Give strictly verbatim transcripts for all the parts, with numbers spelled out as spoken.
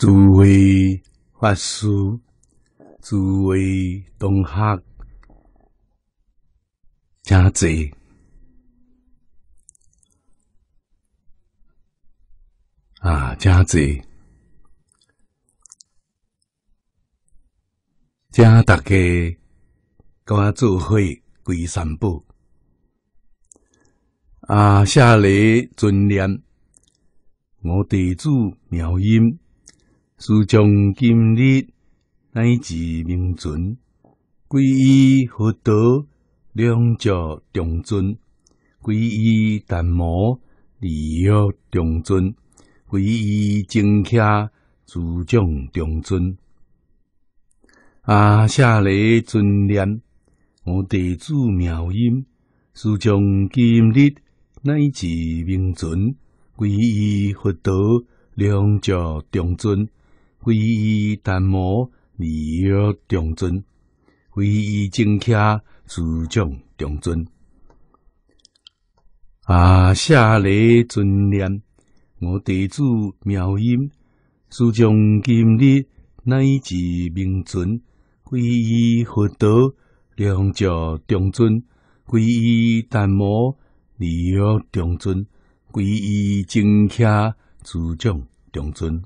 诸位法师、诸位同学，真济啊，真济，请大家跟我做伙归三宝啊！下礼尊念我弟子妙音。师将今日乃至明存，皈依佛道，两足中尊；皈依达摩，利欲中尊；皈依正伽，自将中尊。啊！下礼尊念我弟子妙音，师将今日乃至明存，皈依佛道，两足中尊。皈依达摩，利欲中尊；皈依正伽，自将中尊。啊！下礼尊念我弟子妙音，师将今日乃至明存，皈依佛道，两足中尊；皈依达摩，利欲中尊；皈依正伽，自将中尊。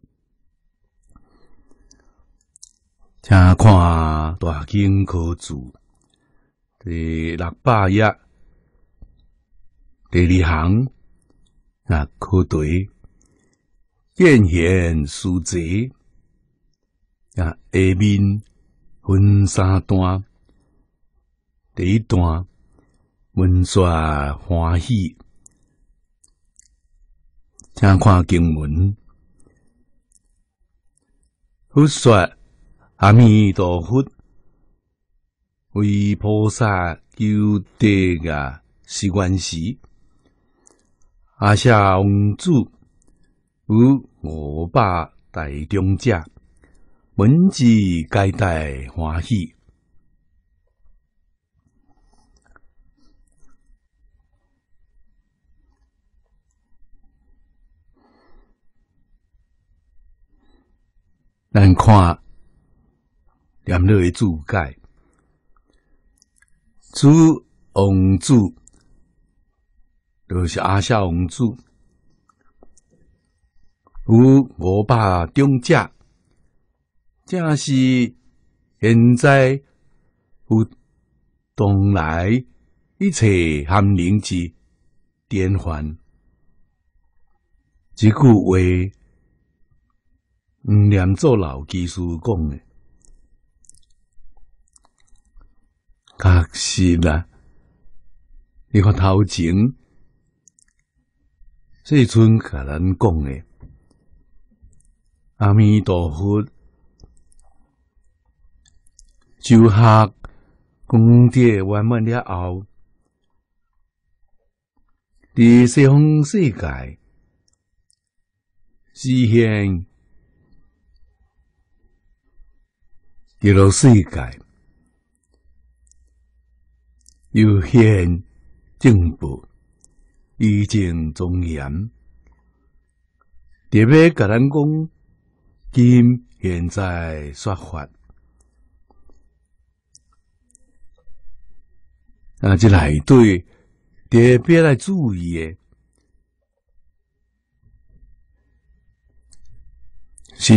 请看大经科注第六百页第二行啊，科对见贤思齐啊，下面分三段。第一段文说欢喜，请看经文。佛说阿弥陀佛为菩萨求得个是愿时，阿夏王子有五百大众者，闻之皆大欢喜。咱看念落的注解，此王子就是阿夏王子，有五百种者，正是现在有当来一切含灵之典范。这句话，黄念祖老居士讲的。确实啦，你看头前世尊甲咱讲的，阿弥陀佛修学功德圆满了后，伫西方世界实现极乐世界。又现正报，以正庄严，特别甲咱讲，今现在说法，啊，这内底特别来注意的，是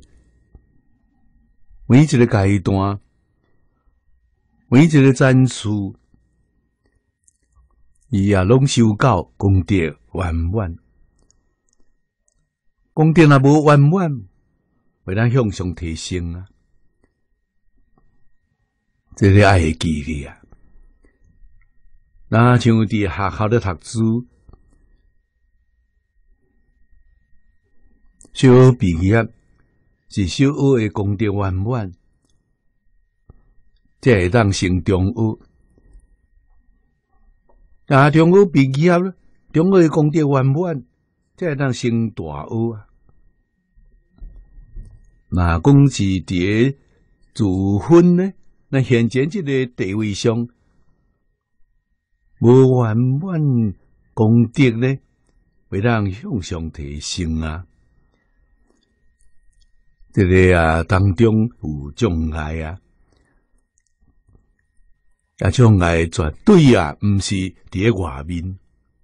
每一个阶段，每一个战士。伊也拢修到功德圆满，功德若无圆满，袂当向上提升啊！这个爱会记哩啊！那像伫学校咧读书，小学毕业是小学的功德圆满，才会当升中学。啊，中学毕业了，中学的功德圆满，才会当升大学啊。那讲是伫自分呢？那现前这个地位上无圆满功德呢，会当向上提升啊。 这个啊当中有障碍啊，啊障碍绝对啊，毋是伫咧外面。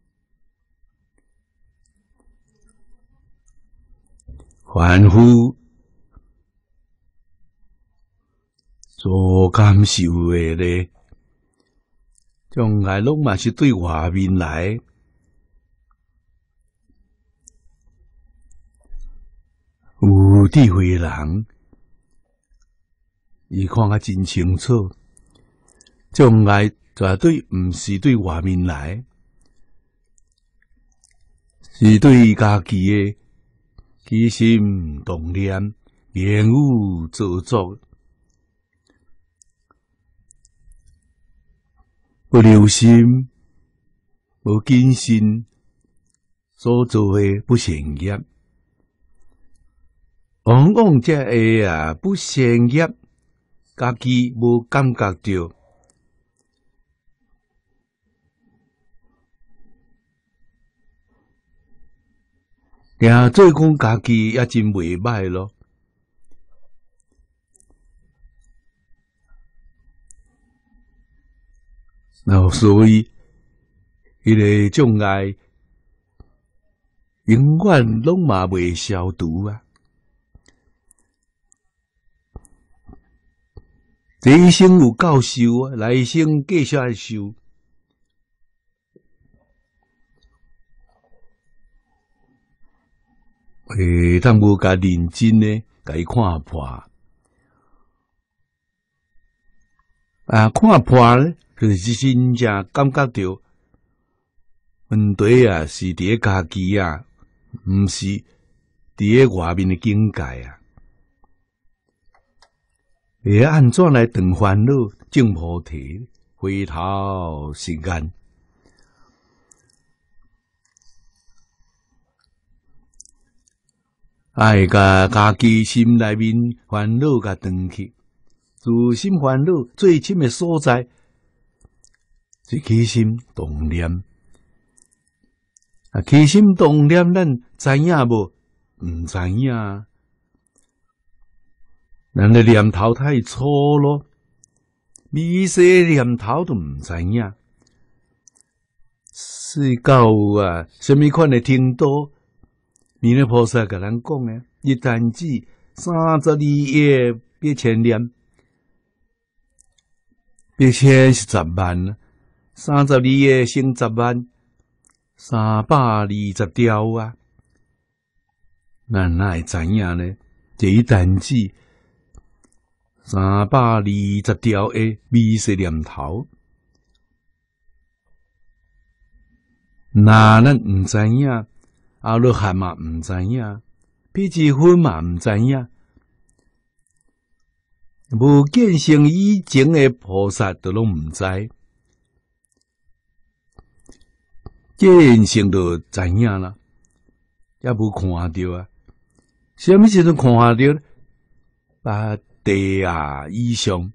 凡夫所感受的咧，障碍拢嘛是对外面来。有智慧的人，伊看啊真清楚，障碍绝对毋是对外面来，是对家己的起心动念、言语做作不留心、无谨慎所做的不善业。往往这个啊不善业，家己无感觉到，也做讲家己也真袂歹咯。然后所以，迄个障碍永远拢嘛袂消除啊。这一生有够受啊，来生继续来受。诶，当无甲认真呢，甲伊看破啊，看破咧，就是真正感觉到问题啊，是伫咧家己啊，毋是伫咧外面的境界啊。会安怎来断烦恼、证菩提、回头是岸？爱甲家己心内面烦恼甲断去，自心烦恼最深的所在是起心动念。啊，起心动念，咱知影无？毋知影。咱的念头太粗咯，微细念头都毋知影。是到啊，什么款的程度？弥勒菩萨甲咱讲诶，一旦止三十二页八千念，八千是十万，三十二页乘十万，三百二十条啊！咱哪会知影呢？这一旦止。三百二十条的微细念头，那咱毋知影，阿罗汉嘛毋知影，比丘分嘛毋知影，无见性以前的菩萨都拢毋知，见性就知影啦，也无看到啊。什么时阵看到？把地啊以上，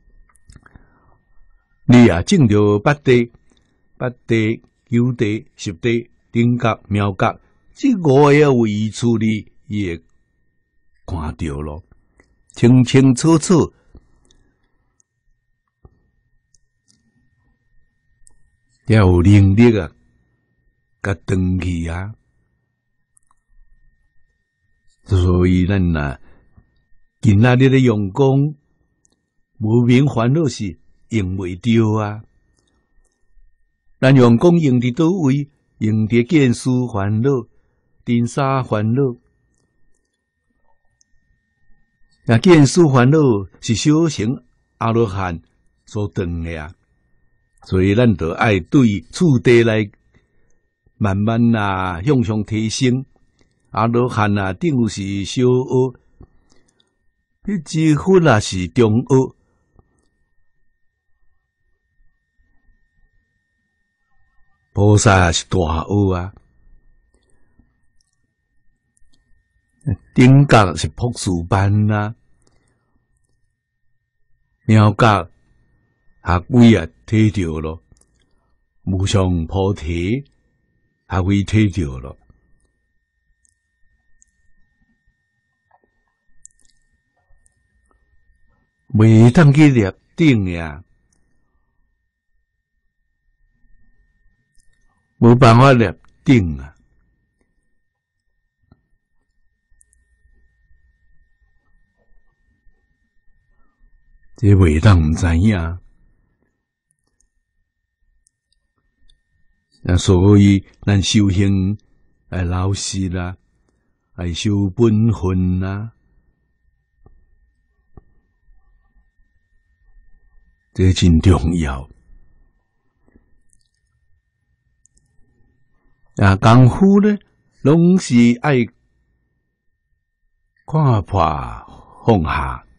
你啊证着八地、八地、九地、十地、顶觉、妙觉，这五个位处你也看到咯，清清楚楚。要有能力啊，甲断去啊，所以咱啊。今仔日的用功，无明烦恼是用袂着啊。咱用功用伫倒位？用伫见思烦恼、尘沙烦恼。那见思烦恼是小乘阿罗汉所断的啊，所以咱就爱对次第来慢慢啊向上提升。阿罗汉啊，顶有是小学。迄几乎也是中学，菩萨是大学啊，顶觉是博士班啊，妙觉学位啊摕着咯，无上菩提学位摕着咯。 袂当去立顶呀，无办法立顶啊！这袂当毋知影，啊，所以咱修行爱老实啦，爱修本分啦。这真重要啊！功夫呢，拢是爱看破放下，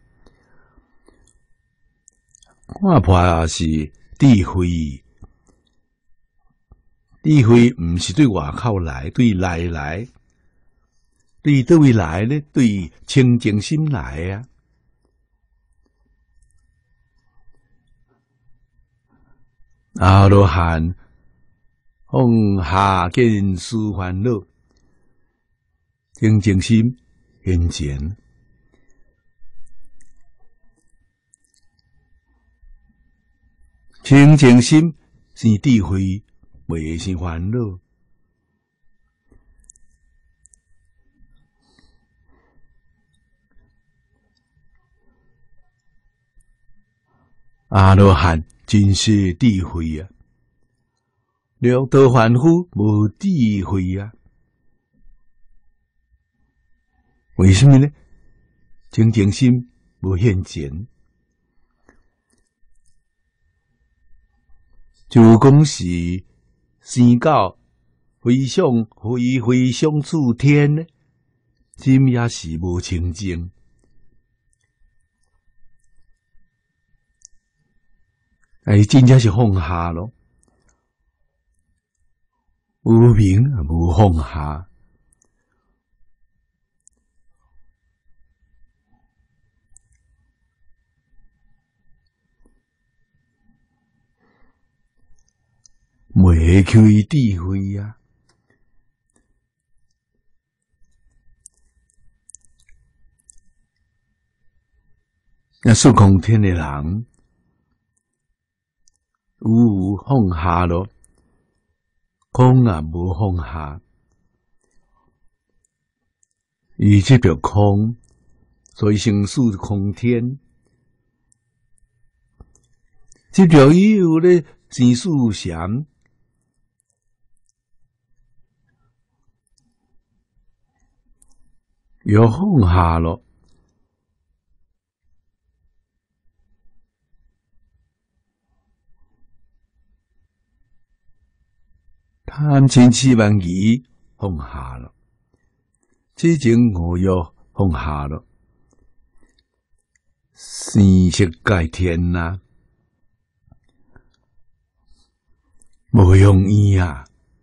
看破是智慧，智慧毋是对外口来，对内来，对倒位来呢？对清净心来啊！阿罗汉放下见思烦恼，清净心现前。清净心是智慧，袂是烦恼。阿罗汉真是智慧啊！六道凡夫无智慧啊！为什么呢？清净心无现前，就讲是生到飞翔飞飞翔处天呢，心也是无清净。哎，真正是放下咯，有明无放下，袂开智慧啊！那数空天的人。有放下咯，空啊无放下，伊这表空，所以成数空天。这表有咧生数禅，又放下咯。贪嗔痴慢疑放下了，七情五欲放下了，生色界天呐、啊，无容易啊！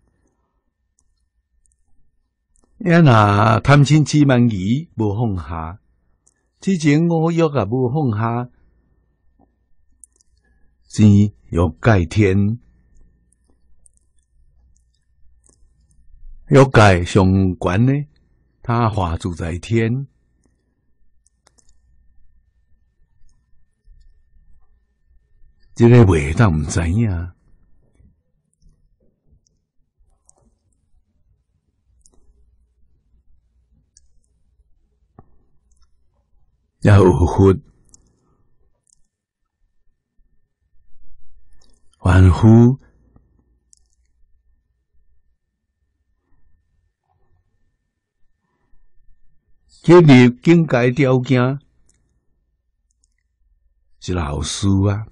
呀那贪嗔痴慢疑无放下，七情五欲啊无放下，生欲界天。欲界上悬呢，他化自在天，这个袂当毋知影。也有佛，凡夫。建立境界条件是老师啊，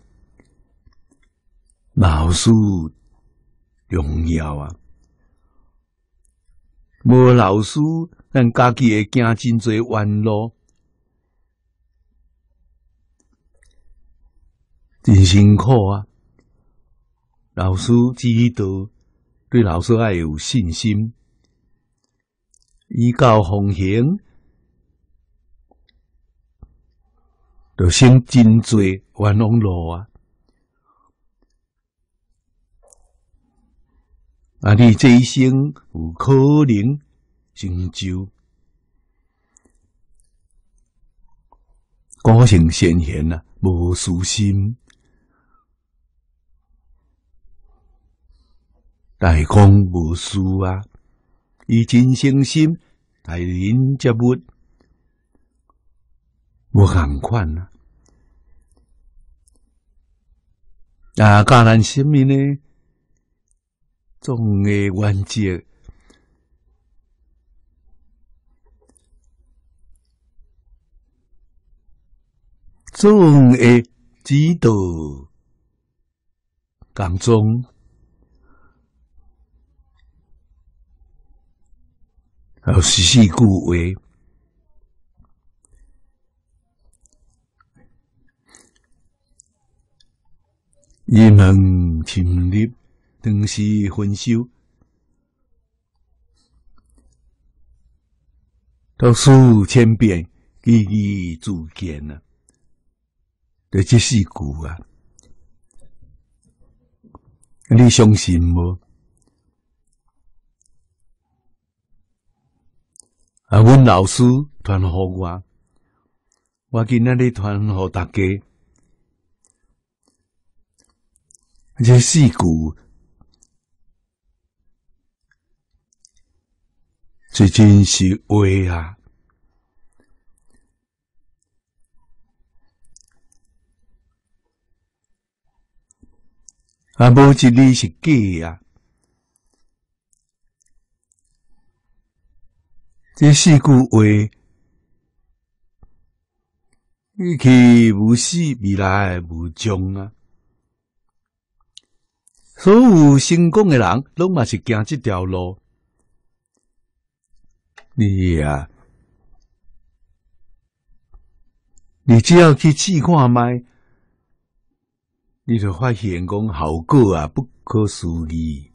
老师重要啊！无老师，咱家己会行真侪弯路，真辛苦啊！老师指导，对老师要有信心，依教奉行。就省真侪冤枉路啊！啊，你这一生有可能成就， 古圣先贤啊，无私心，大公无私啊，以真诚心待人接物，无共款啊。啊，教咱什么呢？总的原则，总的指导，当中还有十四句话，一门深入，长时分修，读书千遍，句句自见啊！就这四句啊，你相信无？啊，阮老师传互我，我今仔日传互大家。这四句这真是话啊！啊，无一字是假啊！这四句话，过去无始，未来无终啊！所有成功的人，拢嘛是行这条路。你啊，你只要去试看卖，你就发现讲效果啊不可思议。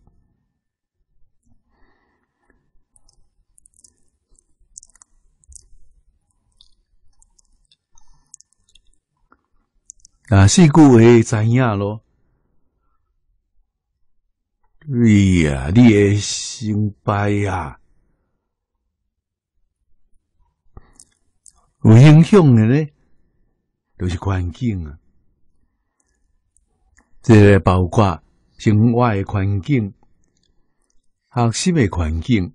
啊，四句话知影咯。你啊，你会成败啊，有影响的呢，就是环境啊。这个包括生活的环境、学习的环境。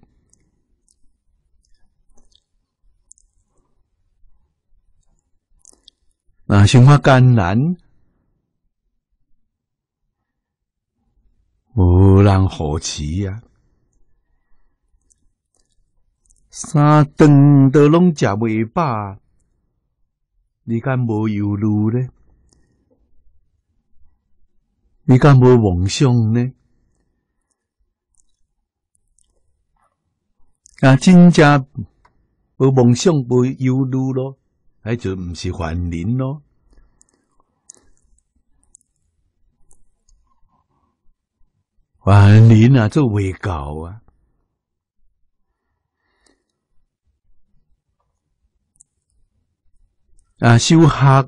啊，生活艰难，无人扶持啊！三顿都拢食袂饱，你敢无忧虑呢？你敢无梦想呢？啊，真正无梦想、无忧虑咯，那就毋是凡人咯。凡人啊，做袂到啊！啊，修学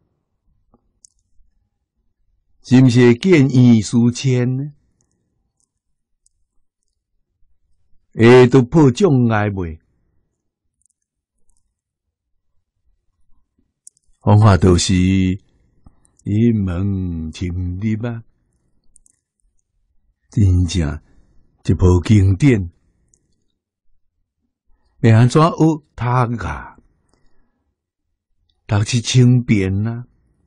是毋是见异思迁呢？会突破障碍袂？方法就是一门深入啊！真正一部经典，要安怎学读啊？读一千遍啊！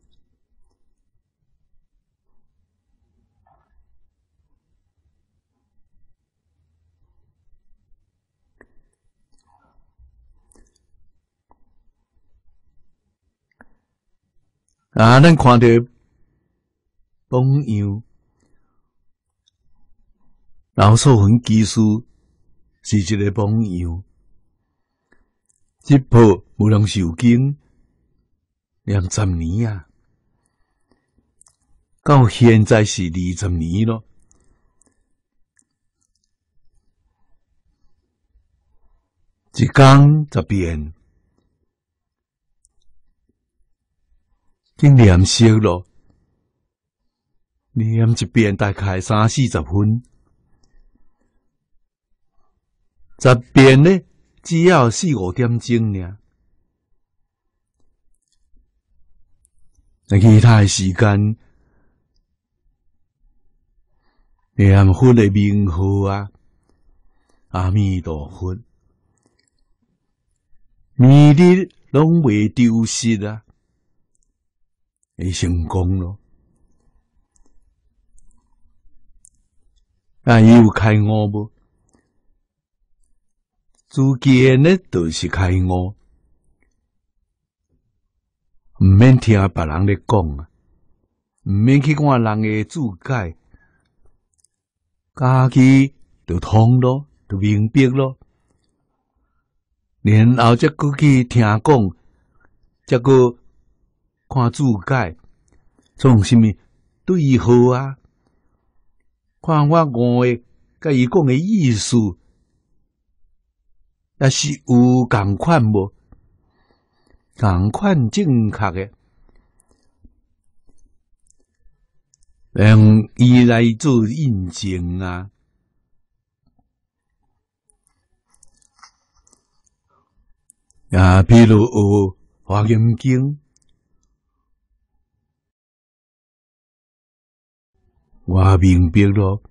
啊，咱看到榜样，老素云技术是一个榜样。这部无量寿经两十年啊，到现在是二十年咯。一讲十遍，经念熟咯，念一遍大概三四十分，十遍呢只要四五点钟尔。 那其他的时间，念佛的名号啊，阿弥陀佛，弥日拢未丢失啊，会成功咯。啊，伊有开悟无？自见呢，就是开悟，毋免听别人咧讲啊，毋免去看人诶注解，家己就通咯，就明白咯。然后则搁去听讲，则搁看注解，从什么对号啊？看我悟诶，甲伊讲诶意思。也是有共款无？共款正确诶，用伊来做印证啊！啊，譬如有《华严经》，我明白咯。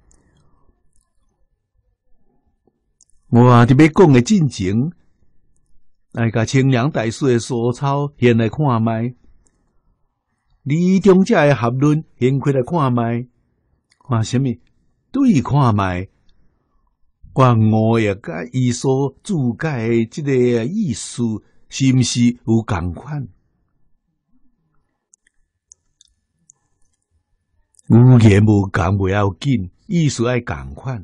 我伫要讲诶进前，来甲清凉大师诶所抄现来看卖，李中者诶合论现开来看卖，看什么？对看卖，我悟也甲伊所注解诶即个意思，是毋是有共款？有言无共袂要紧，意思爱共款。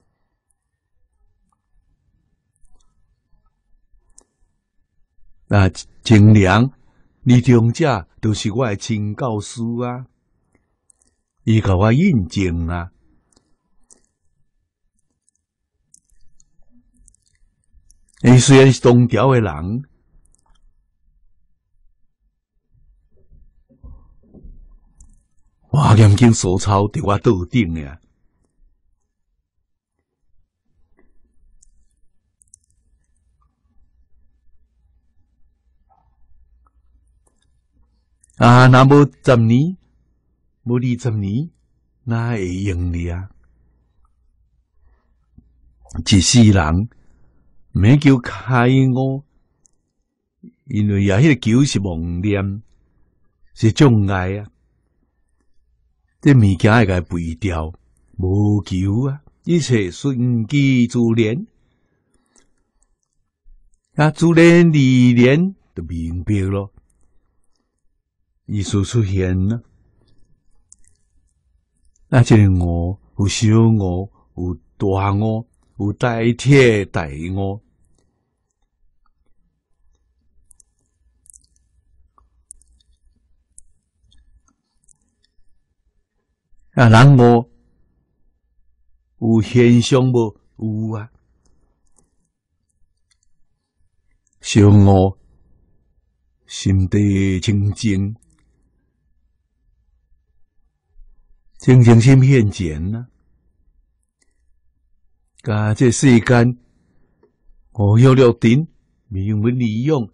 啊，清凉李中者就是我诶亲教师啊，伊甲我印证啊。伊虽然是东条诶人，华严经所抄伫我桌顶呀。啊，若无十年，无二十年，哪会用哩啊？一世人免求开悟，因为也迄个求是妄念，是障碍啊。这物件会甲背掉，无求啊，一切顺其自然。啊，自然而然就明白咯。意思出现了，啊，这个悟有小悟，有大悟，有大体大悟。啊，人悟有现象无？有啊。小悟心地清净。清净心现前啊！甲这世间五欲六尘，名闻利用，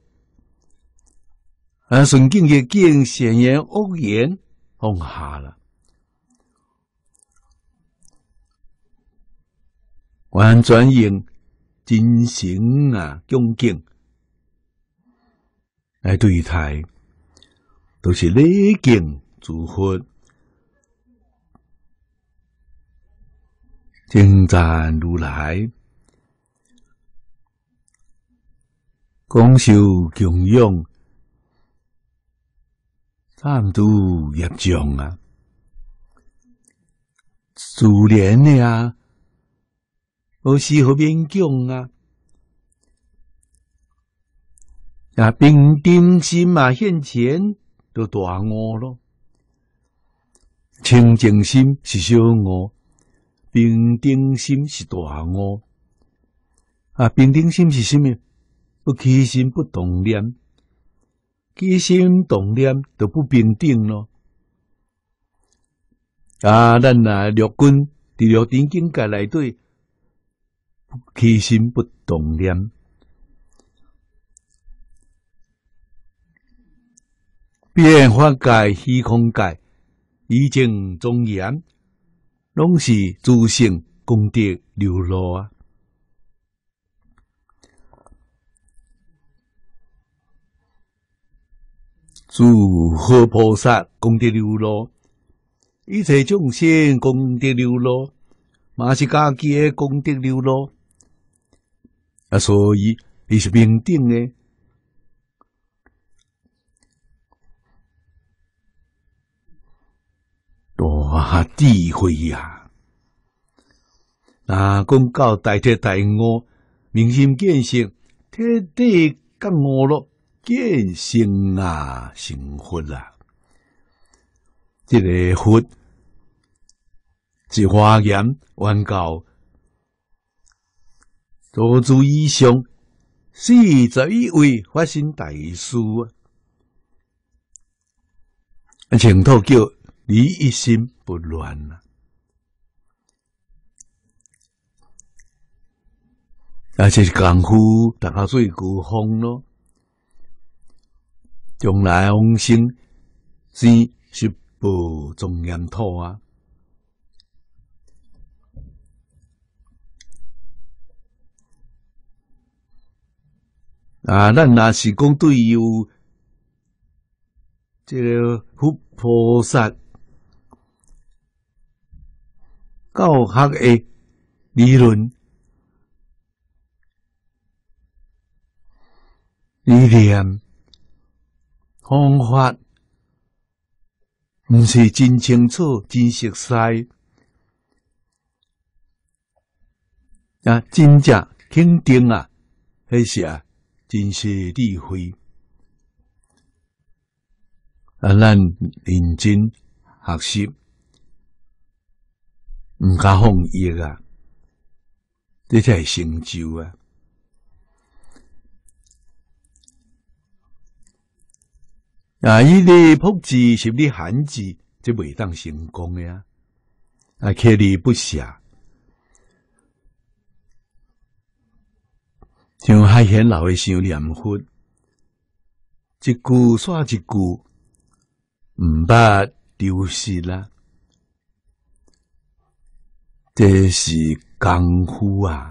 啊，顺境逆境，善言恶言，放下了，完全用真诚啊恭敬来对待，都是礼敬诸佛。称赞如来，广受供养，忏度业障啊！自然的啊，无适合勉强啊！啊，平定心啊现前，就大悟咯。清净心是小悟。平定心是大悟啊！平定心是什么？不起心不动念，起心动念就不平定咯。啊，咱啊六根伫六尘境界内底，不起心不动念， 变法界、虚空界、以正庄严，拢是自性功德流露啊！诸佛菩萨功德流露，一切众生功德流露，嘛是家己的功德流露啊！所以伊是平等的。大智慧呀！那讲到大彻大悟、明心见性、彻底觉悟咯，见性啊，成佛啦！这个佛是华严原教多祖以上四十一位法身大师啊，净土叫你一心不乱啊！啊，这是功夫，大家做古风咯。将来往生是十部庄严土啊！啊，咱若是讲对有这个佛菩萨教学的理论、理念、方法，毋是真清楚、真熟悉啊！真正肯定啊，迄是啊，真是智慧啊！咱认真学习，毋敢放逸啊，这才是成就啊！啊！伊咧朴字是咧汉字，这袂当成功的啊！啊，锲而不舍，像海贤老的想念佛，一句煞一句，毋捌丢失啦。这是功夫啊！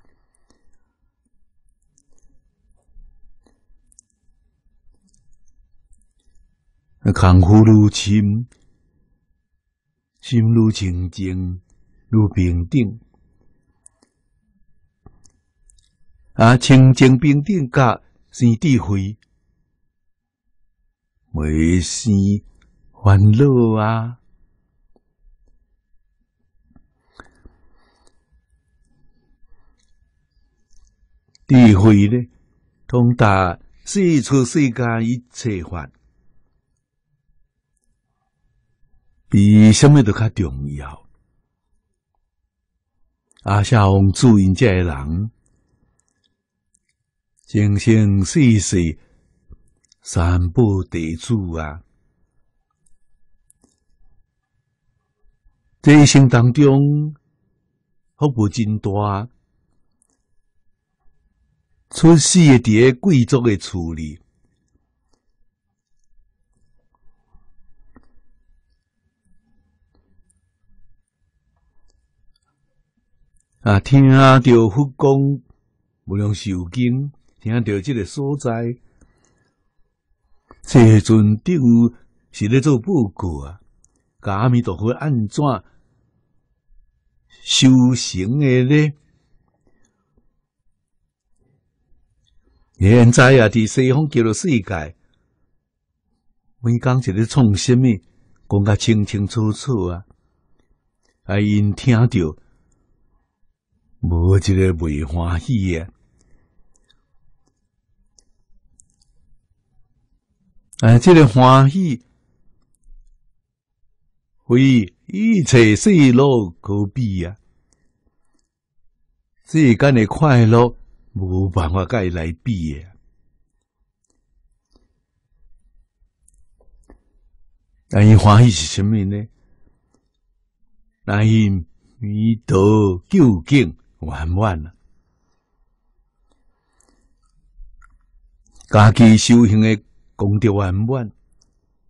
功夫愈深，心愈清净，愈平等。啊，清净平等甲生智慧，袂生烦恼啊！智慧呢，通达四处世间一切法。比什么都较重要。阿下王主因这个人，生生世世三宝地主啊，这一生当中福报真大，出世伫个贵族的厝里。啊，听到佛讲无量寿经，听到这个所在，这阵顶是咧做报告啊，甲阿弥陀佛安怎修行的咧？现在啊，伫西方极乐世界，每讲一咧创什么，讲甲清清楚楚啊，啊，因听到。无一个袂欢喜诶，啊！这个欢喜，为一切世乐可比啊！世间的快乐，无办法甲伊来比诶。但伊欢喜是什么呢？但因弥陀究竟。圆满啦，家己修行的功德圆满，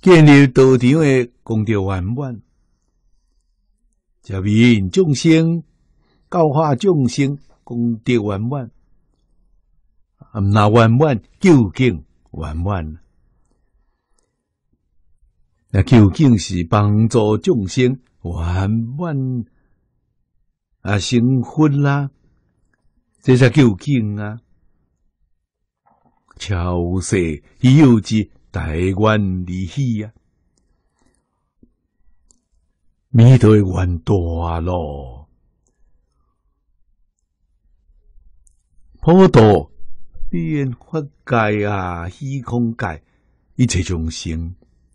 建立道场的功德圆满，食民众生教化众生功德圆满，啊，那圆满究竟圆满。那究竟是帮助众生圆满啊成佛啦，这才究竟啊！超世稀有之大愿利喜啊！弥陀愿大咯，普度变法界啊，虚空界一切众生。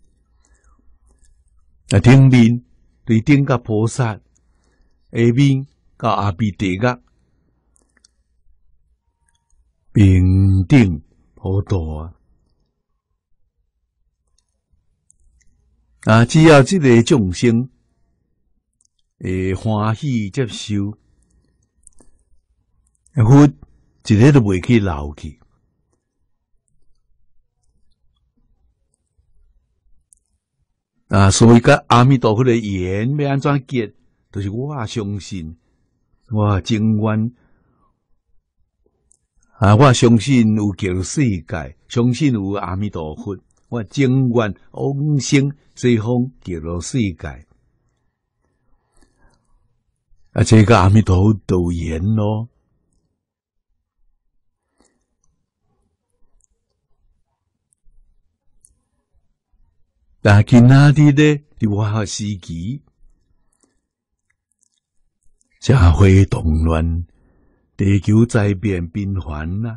啊，顶面对顶甲菩萨，下面甲阿毗地狱，平等普度啊！啊，只要这个众生会欢喜接受，佛一个都袂去留去。啊，所以甲阿弥陀佛的缘要安怎结？就是我相信，我情愿啊，我相信有极世界，相信有阿弥陀佛，我情愿往生西方极乐世界。啊，这个阿弥陀佛都缘咯。但今仔日咧，伫我时期，社会动乱，地球灾变频繁呐，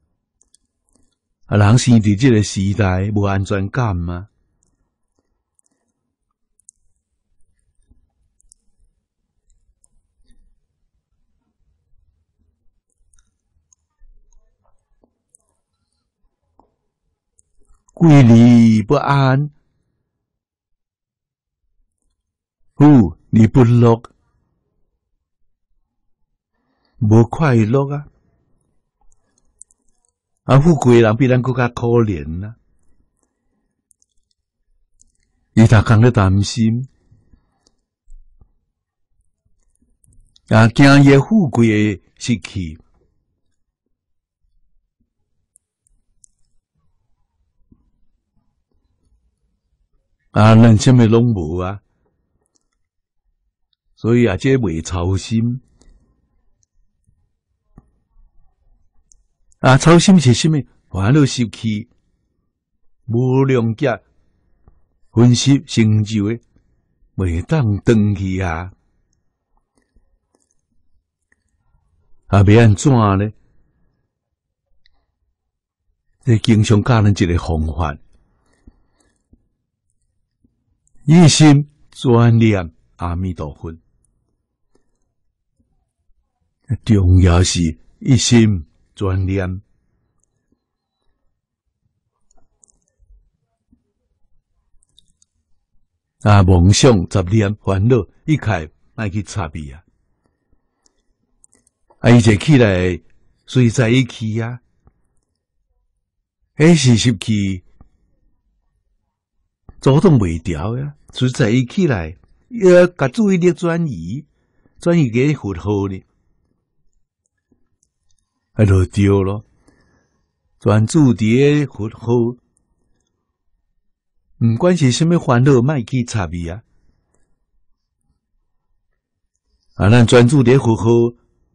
啊，人生伫这个时代无安全感嘛，规律不安。富你不乐，无快乐啊！啊，富贵人比咱更加可怜啊！伊逐工咧担心，啊，惊伊诶富贵会失去，啊，咱什么拢无啊！所以啊，这袂操心啊，操心是什么？烦恼失去，无量劫分析成就诶，袂当转去啊！啊，要安怎呢？这经常教人一个方法，一心专念阿弥陀佛。重要是一心专念，啊，梦想、杂念、烦恼，一概莫去插伊啊！啊，伊就起来随在一起啊，迄是失去阻挡袂牢呀，随在一起来，要甲注意力转移，转移给佛号呢。啊，就对咯，专注伫个佛号，毋管是什么烦恼，莫去插伊啊！啊，咱专注伫佛号，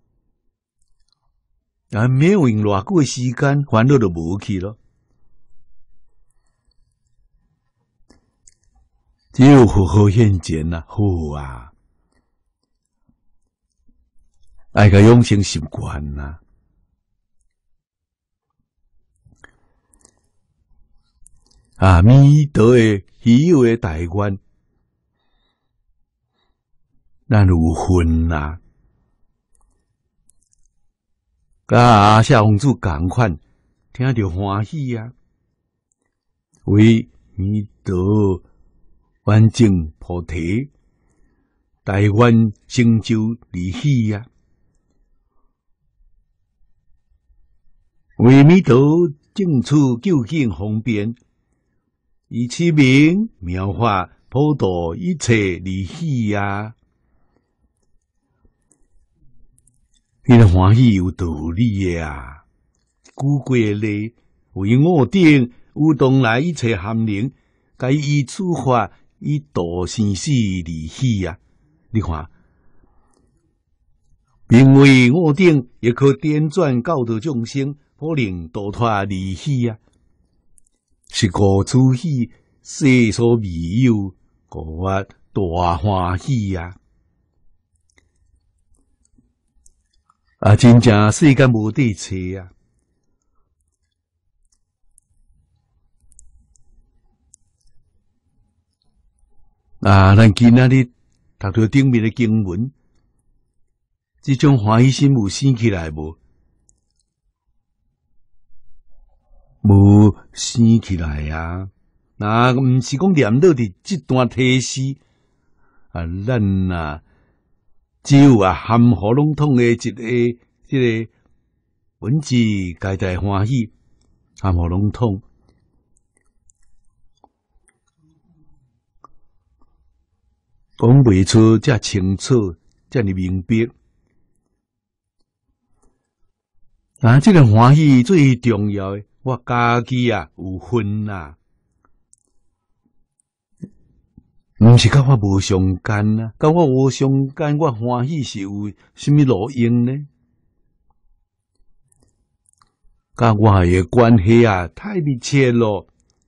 啊，没有用偌久时间，烦恼就无去咯。只有佛号现前啊，好啊，爱甲养成习惯啊。阿弥陀的稀有的大愿，咱有份啊！甲阿夏公主共款，听着欢喜啊！为弥陀完成菩提，大愿成就利喜啊！为弥陀正处究竟方便。 以其名妙法普度一切离喜啊！你个欢喜有道理的啊！古怪咧，为我定有东来一切含灵，该以处法以度生死离喜啊！你看，名为我定也可点转教导众生，可令度脱离喜啊！是故此喜，世所未有，故我大欢喜啊！啊，真正世间无地找啊！啊，咱今仔日读到顶面的经文，这种欢喜心有生起来无？无生起来啊！那毋是讲念到伫这段提示啊，咱啊。只有啊，含糊笼统的一个、一个文字，皆大欢喜，含糊笼统，讲袂出遮清楚，遮尔明白。啊，这个欢喜最重要的，我家己啊有分啊。毋是甲我无相干啊，甲我无相干，我欢喜是有啥物路用呢？甲我诶关系啊，太密切咯。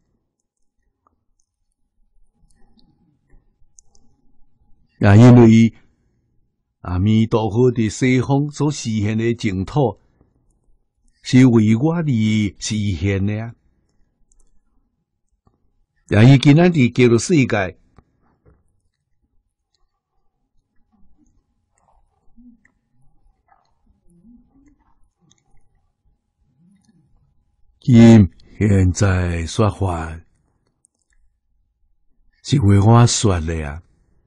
啊，因为阿弥陀佛伫西方所实现诶净土，是为我而实现诶啊。啊，伊今仔日叫做世界。今现在说法是为我说的啊，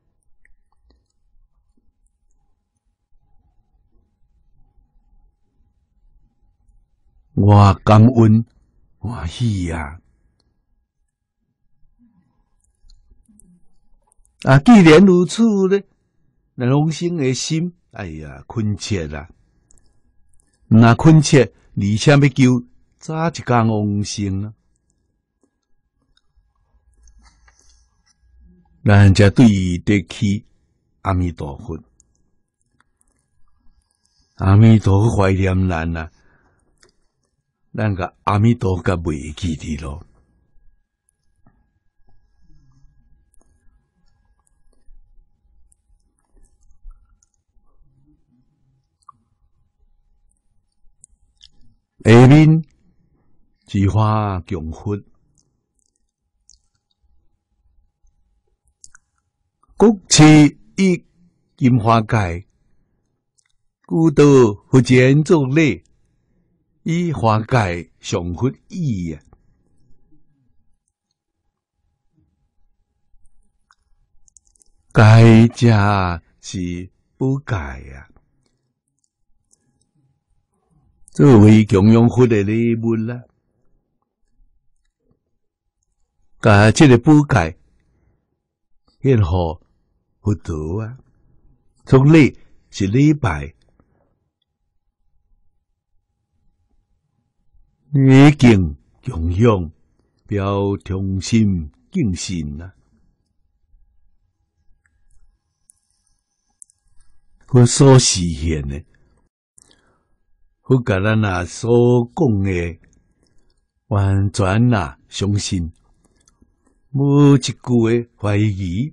我感恩欢喜啊！啊，既然如此呢，那龙生的心，哎呀，恳切啦，那恳切，而且要求。早一天往生啊！咱才对伊得起阿弥陀佛，阿弥陀佛怀念咱啊，咱个阿弥陀佛袂记哩咯。下面。菊花供佛，国持一金花盖，故道佛前作礼，以花盖上佛意啊！盖家是不盖啊，作为供养佛的礼物啦。甲这个补盖献互佛陀啊，作礼是礼拜，礼敬供养，表忠心敬信啊。佛所实现的，佛甲咱啊所讲的，完全啊相信。无一句诶怀疑，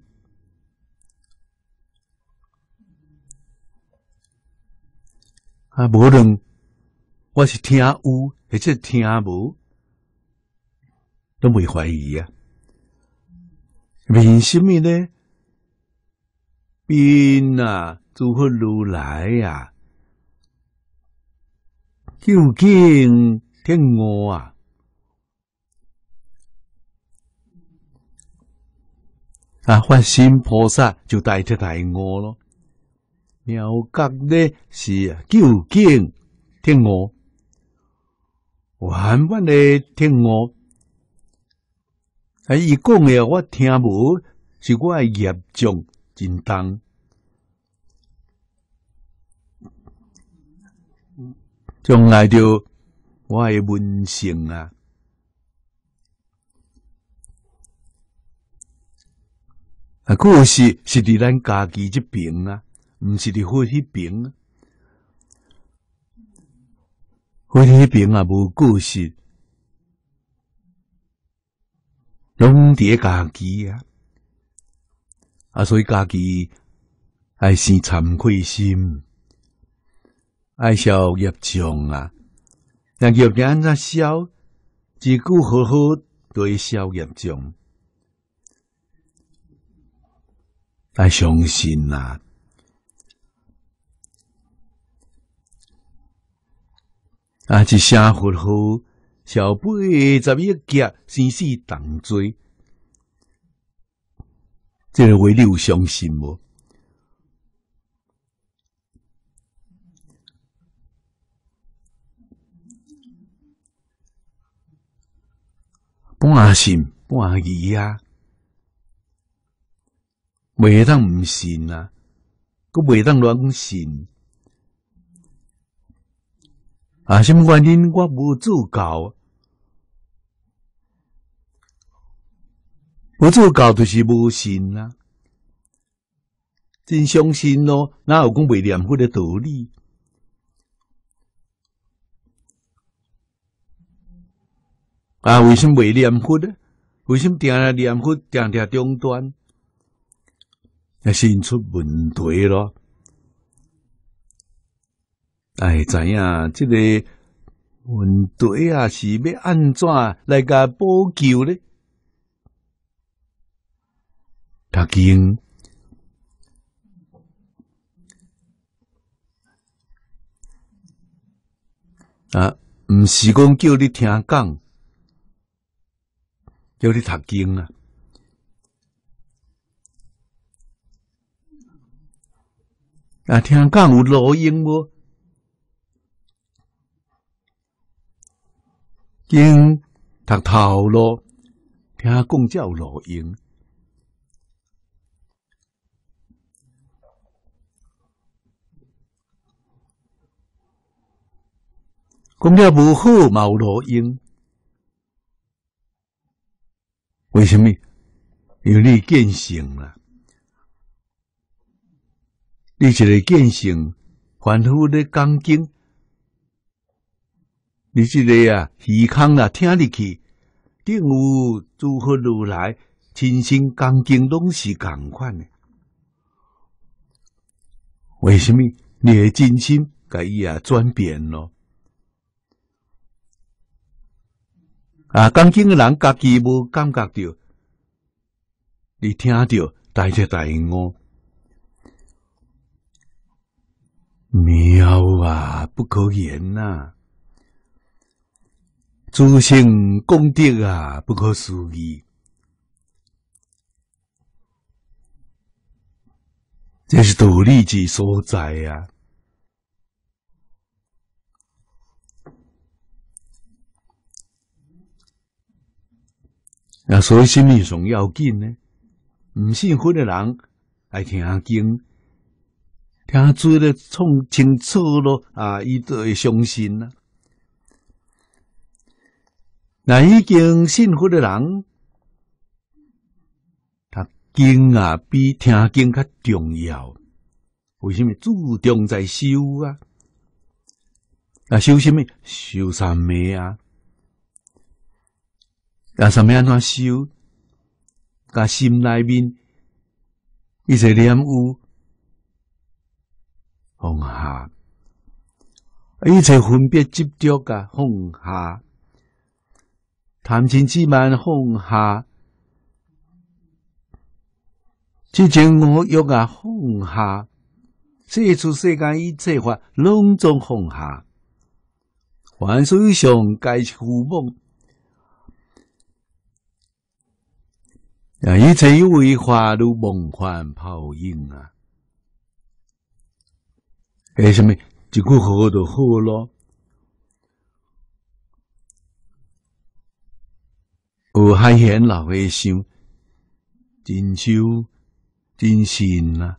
啊，无论我是听有或者听无，都袂怀疑啊。为什么呢？因啊，诸佛如来啊，究竟天我啊。啊，发心菩萨就代替大我咯。妙觉呢是究竟天我，完完的天我， 啊，伊讲诶，我听无，是我诶业障真重，将来着我诶文性啊。啊，个是是伫咱家己这边啊，毋是伫火迄边啊。火迄边啊，无个性，拢伫家己啊。啊，所以家己爱生惭愧心，爱消业障啊。那业障安怎消？自古好好都会消业障。爱相信啊！啊，一声佛号，小八十一劫，生死同罪。这个话你有相信无？半信半疑啊！袂当毋信啊，佮袂当乱信。啊，什么原因？我无做到，无做到就是无信啊！真相信咯，哪有讲袂念佛的道理？啊，为什么袂念佛呢？为什么定定念佛，定定中断？那是出问题咯。哎，知影这个问题啊，是要安怎来甲补救呢？读经啊，毋是讲叫你听讲，叫你读经啊。啊，听讲有路用无？经读透咯，听讲才有路用。讲了无好嘛有路用，为什么？因为你见性啦。你一个见性，凡夫咧讲经，你这个啊虚空啦，听入去，定有诸佛如来亲身讲经，拢是共款的。为什么？你的真心甲伊啊转变咯？啊，讲经的人家己无感觉到，你听到大彻大悟。妙啊，不可言呐、啊！诸圣功德啊，不可思议。这是道理之所在啊！啊，所以什么上要紧呢？唔信佛的人爱听经。听做咧创清楚咯，啊，伊都会相信啦。那已经信佛的人，读经啊比听经较重要。为什么？注重在修啊？啊，修什么？修三昧啊？啊，三昧安怎修？甲心内面一切念有。放下，一切分别执着啊，放下；贪嗔痴慢放下，七情五欲啊放下，世出世间一切法拢总放下。凡所有上皆是虚妄，啊，一切有为法如梦幻泡影啊。诶，什么？一句好就好咯。 学海贤老和尚，真修真信啊！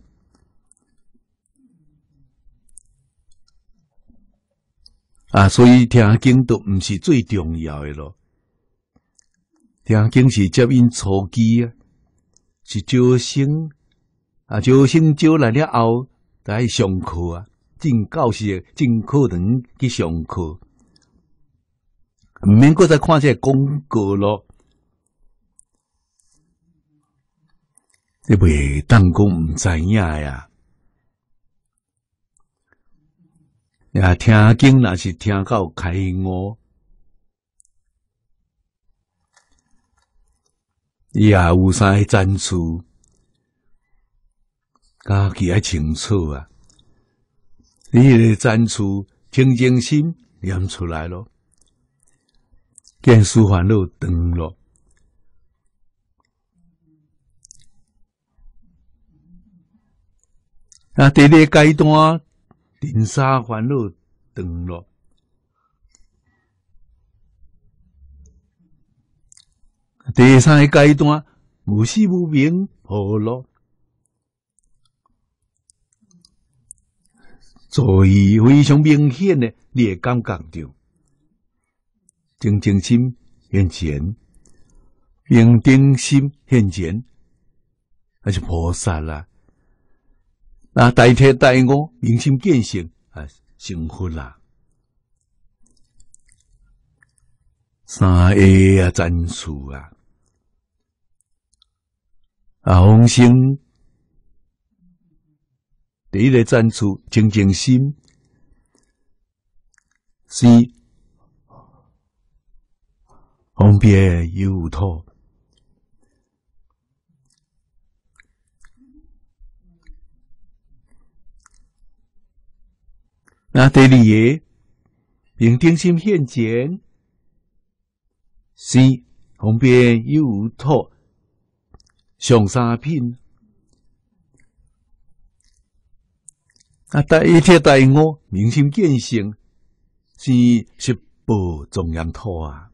啊，所以听经都毋是最重要的咯。听经是接引初期啊，是招生啊，招生招来了后，就爱上课啊，进教室、进课堂去上课，毋免搁再看这个广告咯。你袂当讲毋知影呀？呀，听经若是听到开悟，伊也有啥个赞处，家己爱清楚啊。你迄个赞处清净心念出来咯，见思烦恼断咯。啊，第二个阶段，尘沙烦恼断咯。第三个阶段，无始无明破咯。所以非常明显的，你会感觉到清净心现前，平等心现前，那是菩萨啦。那大体大我明心见性啊，成佛啦。三个啊赞处啊，啊往生第一个赞处清净心，是方便有土。那第二个平等心现前，是方便有土上三品。啊，第一天第五明心见性，是十宝庄严土啊。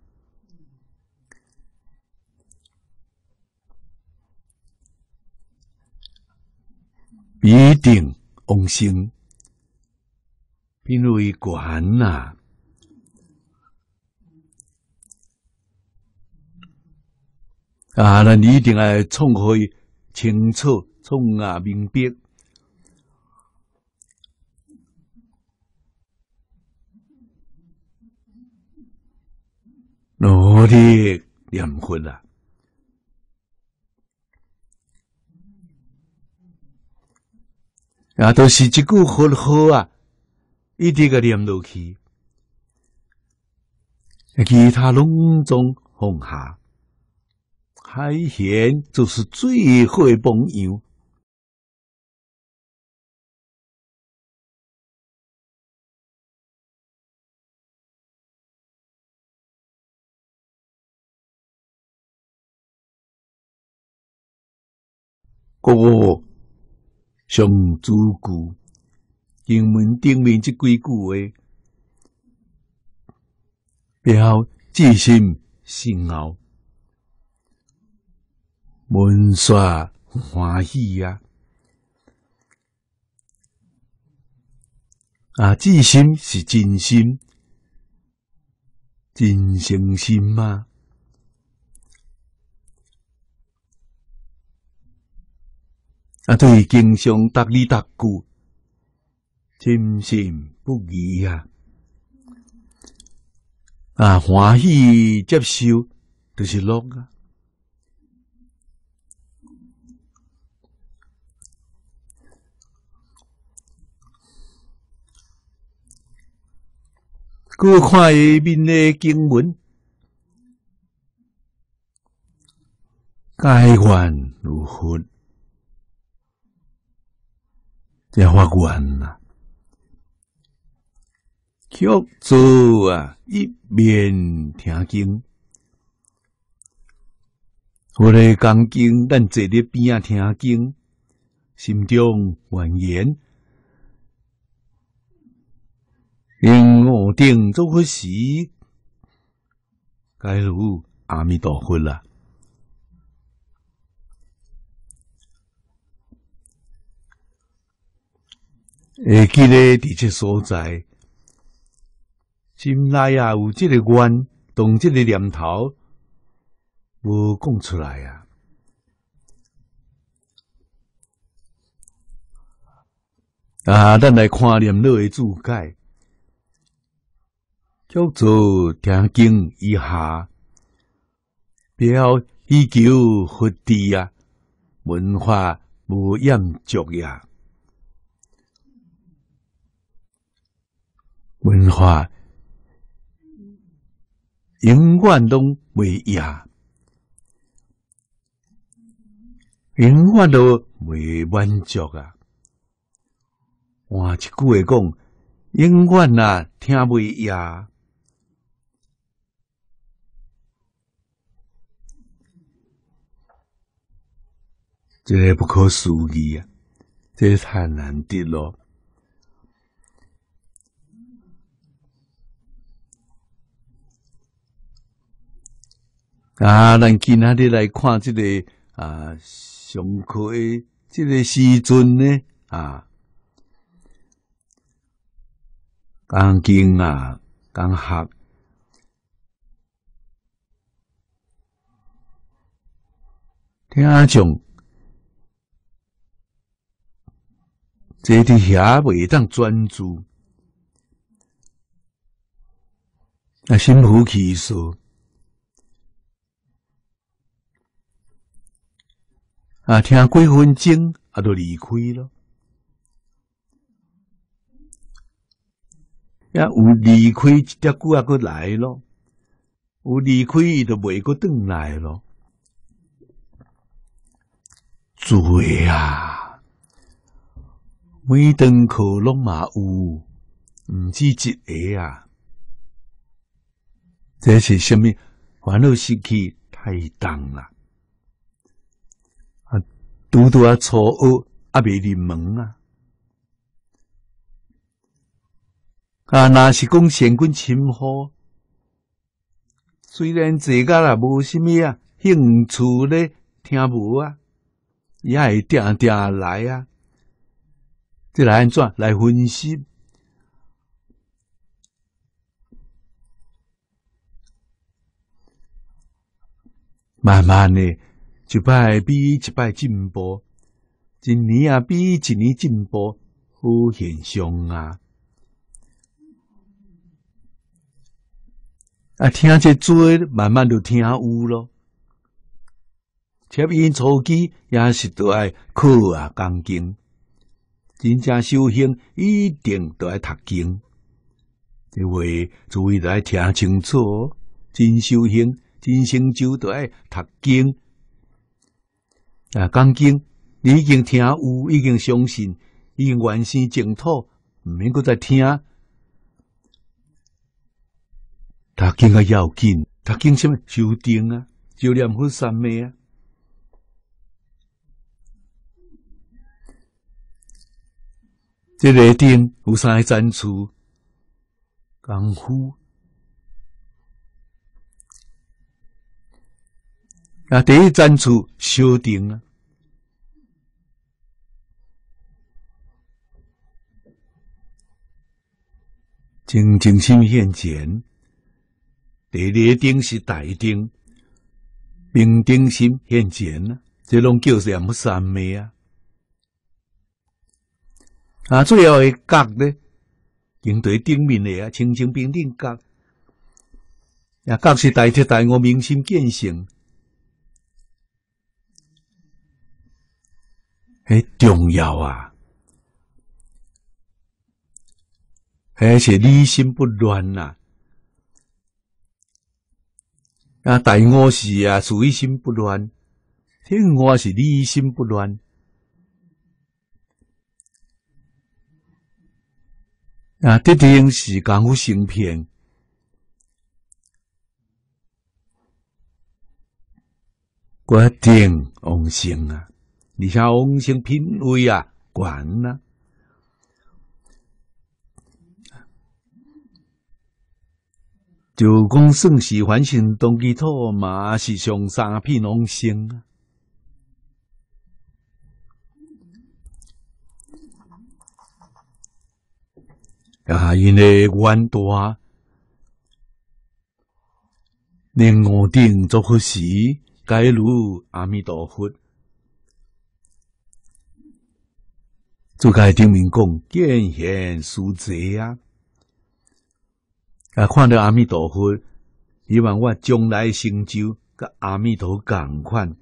必定往生，品位悬呐！啊，咱一定要创开清楚、创啊明白。努力念佛啊！啊，都是一句佛号啊，一直个念落去，其他拢总放下。海贤就是最好的榜样。个上主句经文顶面这几句话，表至心信后，文刷欢喜啊！啊，至心是真心，真诚心嘛。啊，对经上逐字逐句，深信不疑啊！啊，欢喜接受，就是乐啊！各看下面的经文，该愿如佛。这法愿啊，曲做啊，一面听经，我咧讲经，咱坐伫边啊听经，心中愿言，因我定做佛时，该如阿弥陀佛啦。会记咧伫这所在，心内啊有这个愿，动这个念头，无讲出来啊。啊，咱来看念老的注解，叫做听经以下，表以求佛智啊，文化无厌足呀，文化永远拢袂厌，永远都袂满足啊。换一句话讲，永远啊听袂厌，这个不可思议啊！这太难得了啊！咱今仔日来看这个啊上课的这个时阵呢啊。讲经啊，讲学，听众，这伫遐袂当专注，啊，心浮气躁，啊，听几分钟啊，就离开了。也有离开一点久啊，佫来咯；有离开伊就袂佫转来咯。罪啊！每堂课拢嘛有，毋止一个啊！这是什么？烦恼习气太重啦！啊，拄拄啊初学啊，未入门啊！啊，若是讲善根深厚，虽然坐甲啦无什么啊兴趣咧听无啊，也会定定来啊。这来安怎来分析？慢慢的，一摆比一摆进步，一年啊比一年进步，好现象啊！啊，听这做，慢慢就听有咯。切因初期也是都爱考啊讲经，真正修行一定都爱读经。这话注意都爱听清楚，真修行、真成就都爱读经。啊，讲经你已经听有，已经相信，已经完成净土，毋免搁再听。读经啊要紧，读经什么修定啊，就念佛三昧啊。这个定有三个赞处，功夫啊，第一赞处修定啊，清净心现前。第二定是大定，平定心现前啊，这拢叫念佛三昧啊。啊，最后的觉呢，经对顶面的啊，清清平定觉，啊，觉是大彻大悟明心见性，迄重要啊，迄是理心不乱呐。啊，大悟是啊，属于心不乱；天悟是理心不乱。啊，得定是功夫成片，决定往生啊！而且往生品位啊，悬啊！ 就讲算是反神动基土嘛，是上三片拢生啊。啊，因为愿大，令我顶作好事，该如阿弥陀佛。做该顶面讲见贤思齐啊！啊，看到阿弥陀佛，希望我将来成就，甲阿弥陀共款。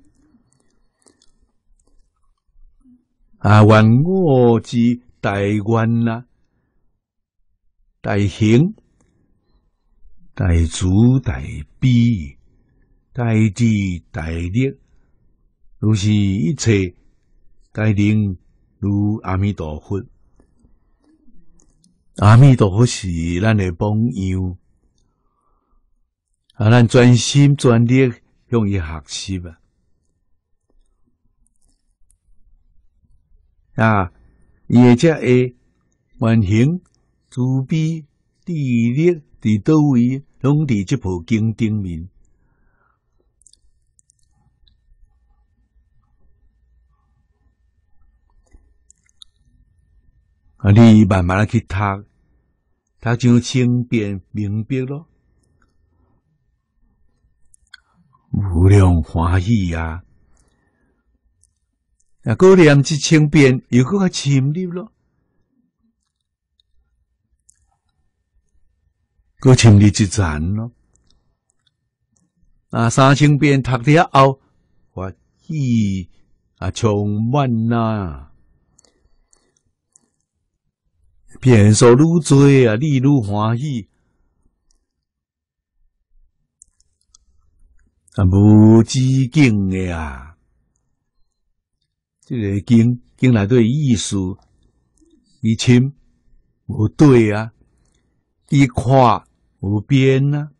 啊，愿我之大愿啊，大行、大慈、大悲、大智、大力，都是一切该令如阿弥陀佛。阿弥陀佛是咱的榜样，啊，咱专心专力向伊学习啊！啊，伊个只会愿行慈悲智力伫倒位，拢伫这部经顶面。啊，你慢慢去读。读像轻便明白咯，无量欢喜啊！啊，个念即轻便又搁较深入咯，搁深入一层咯。啊，三轻便读了后，欢喜啊充满呐！变数愈多啊，你愈欢喜啊，无止境的啊！这个经经内底意思，伊深无对啊，伊宽无边啊，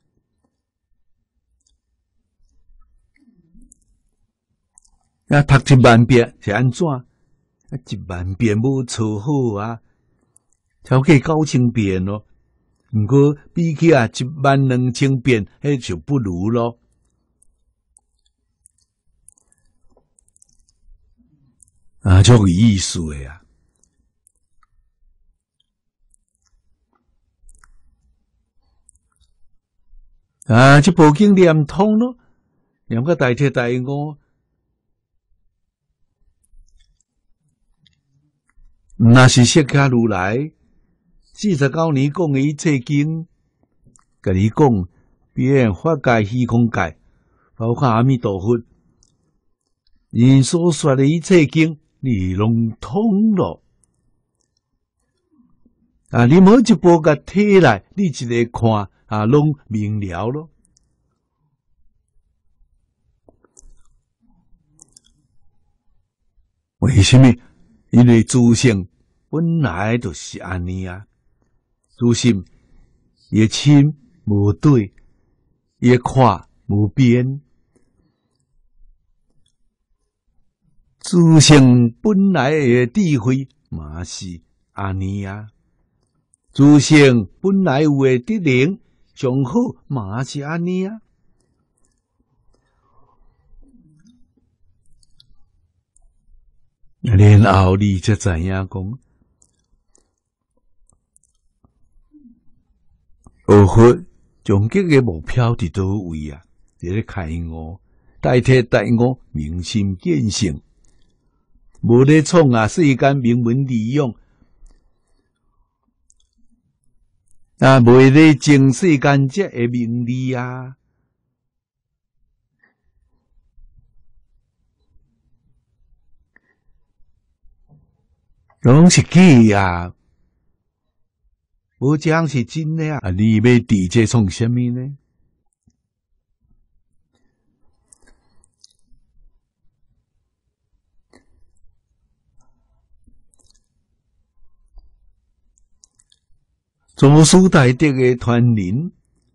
啊，读一万遍是安怎？啊，一万遍无错好啊！超过九千遍咯，毋过比起啊一万两千遍，迄就不如咯。啊，足有意思诶啊！啊，这部经念通咯，念个大彻大悟，那是释迦如来。四十九年讲的一切经，甲你讲，遍法界、虚空界，包括阿弥陀佛，因所说的一切经，你拢通了。啊，你每一部甲摕来，你一个看啊，拢明了咯。为什么？因为自性本来就是安尼啊。自性也深无对，也宽无边。自性本来的智慧嘛是安尼啊，自性本来有的德能上好嘛是安尼啊。然后你才知影讲。学佛终极嘅目标伫倒位啊？伫咧开悟、代替大悟、明心见性，无咧创啊世间名闻利用，啊，无咧争世间这嘅名利啊，拢是假啊！无这样是真的啊！你要伫这创什么呢？祖师大德的传人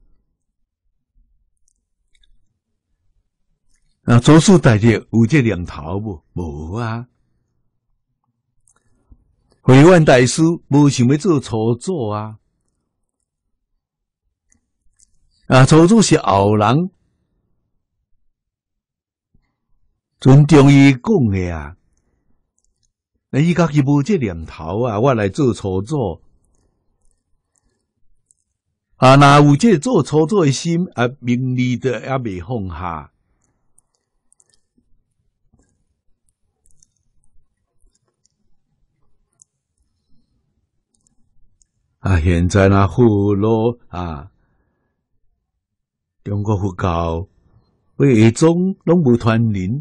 啊，祖师大德有这念头无？无啊！慧远大师无想要做初祖啊！ 啊，祖祖是后人尊重伊讲的啊。那伊家己无这念头啊，我来做初祖。啊，若有这做初祖的心，啊，名利的也未放下。啊，现在那好咯啊，中国佛教为下宗拢无传人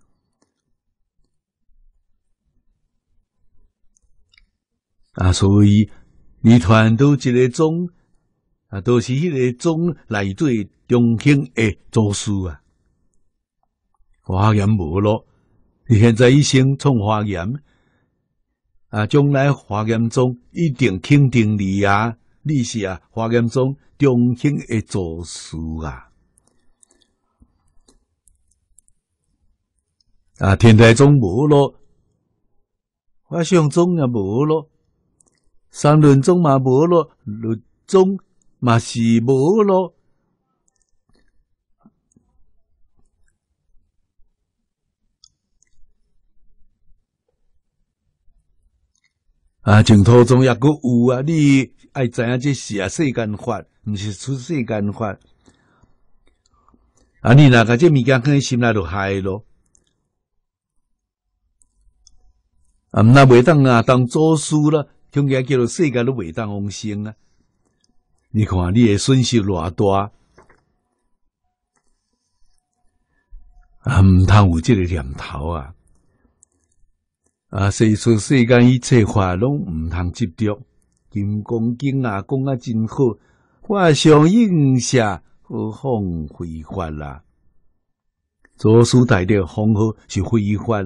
啊，所以你传到一个宗啊，都是迄个宗内底中兴的祖师啊。华严无咯，你现在一生创华严。啊，将来华严宗一定肯定你啊！你是啊，华严宗中兴的祖师啊！啊，天台宗无咯，法相宗也无咯，三论宗嘛无咯，律宗嘛是无咯。啊，净土宗也阁有啊！你爱知影这是啊世间法，毋是出世间法。啊，你若甲这物件放喺心内就害咯。啊，毋那袂当啊，当祖师啦，恐惊叫做世界都袂当往生啊！你看你的损失偌大，啊，毋通有这个念头啊！啊，世出世间一切法拢毋通执着。金刚经啊，讲啊真好，法上应舍，何况非法啦？祖师大德方好是非法。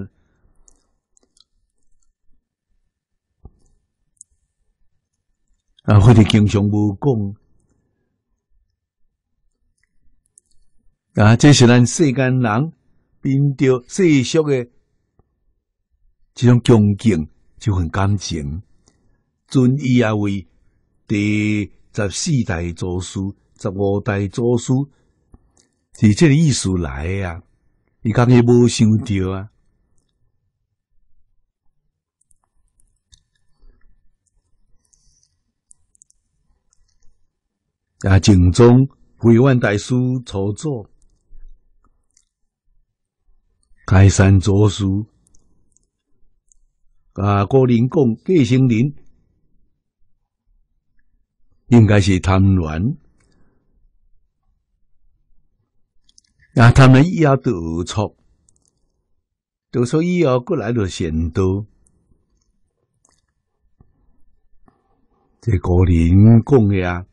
啊，我哋经常无讲。啊，这是咱世间人面对世俗的这种恭敬，这份感情，尊伊啊为第十四代祖师、十五代祖师，是这个意思来啊。伊讲伊无想到啊。啊，净宗慧远大师初祖，开山祖师。啊，古人讲继承人应该是贪恋，啊，贪恋以后就恶错，就说以后过来就善道。这古人讲的啊，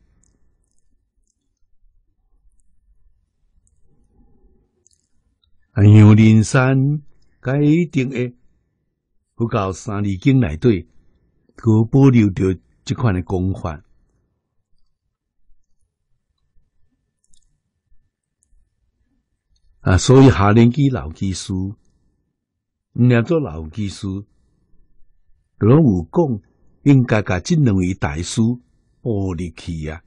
啊，杨林山该定的。佛教三字经内底，佮保留着这款的讲法。啊，所以下年纪老技师，毋念做老技师，拢有讲应该甲这两位大师保入去啊。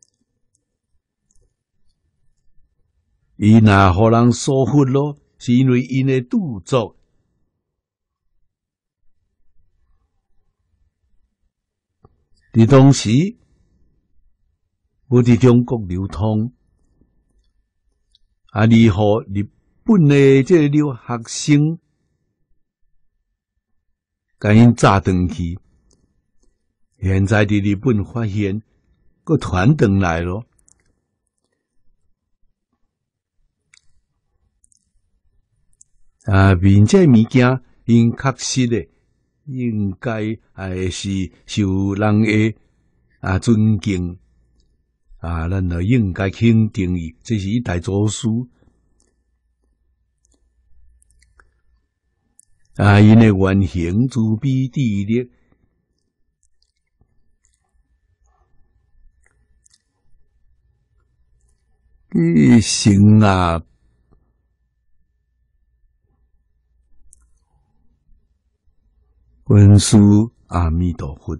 伊若互人疏忽咯，是因为因的著作。伫当时，无伫中国流通，啊，你互日本的这个留学生，甲因炸转去。现在伫日本发现，佮传转来咯。啊，并且物件因确实的。应该还是受人的啊尊敬啊，咱就应该肯定伊，这是一代祖师啊，因的原型自比智力，伊成啊。文殊阿弥陀佛，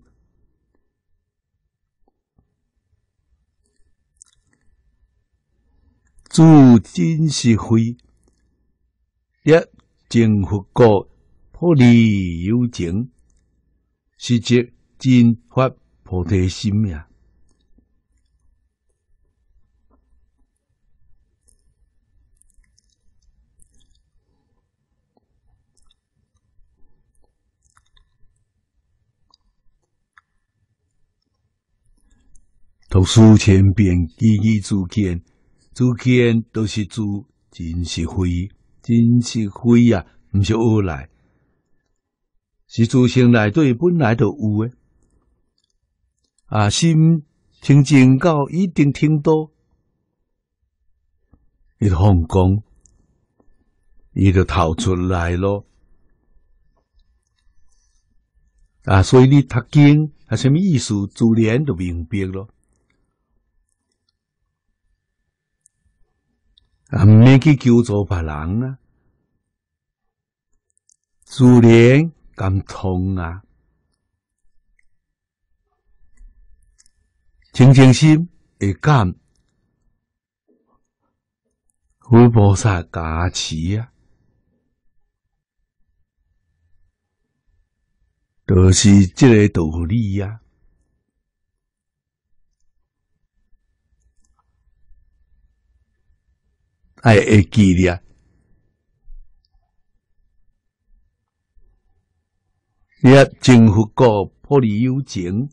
主真实慧，一正佛果，破离有情，是即真发菩提心呀。读书千遍，句句自见，自见都是主真实慧，真实慧啊，毋是学来，是自性内底本来就有诶。啊，心清净到一定程度，伊就放光，伊就透出来咯。啊，所以你读经啊，什么意思？自然就明白咯。啊，毋免去求助别人啊，自然感通啊。清净心会感佛菩萨加持啊，就是这个道理啊。爱会记咧，你啊正佛果破离有情，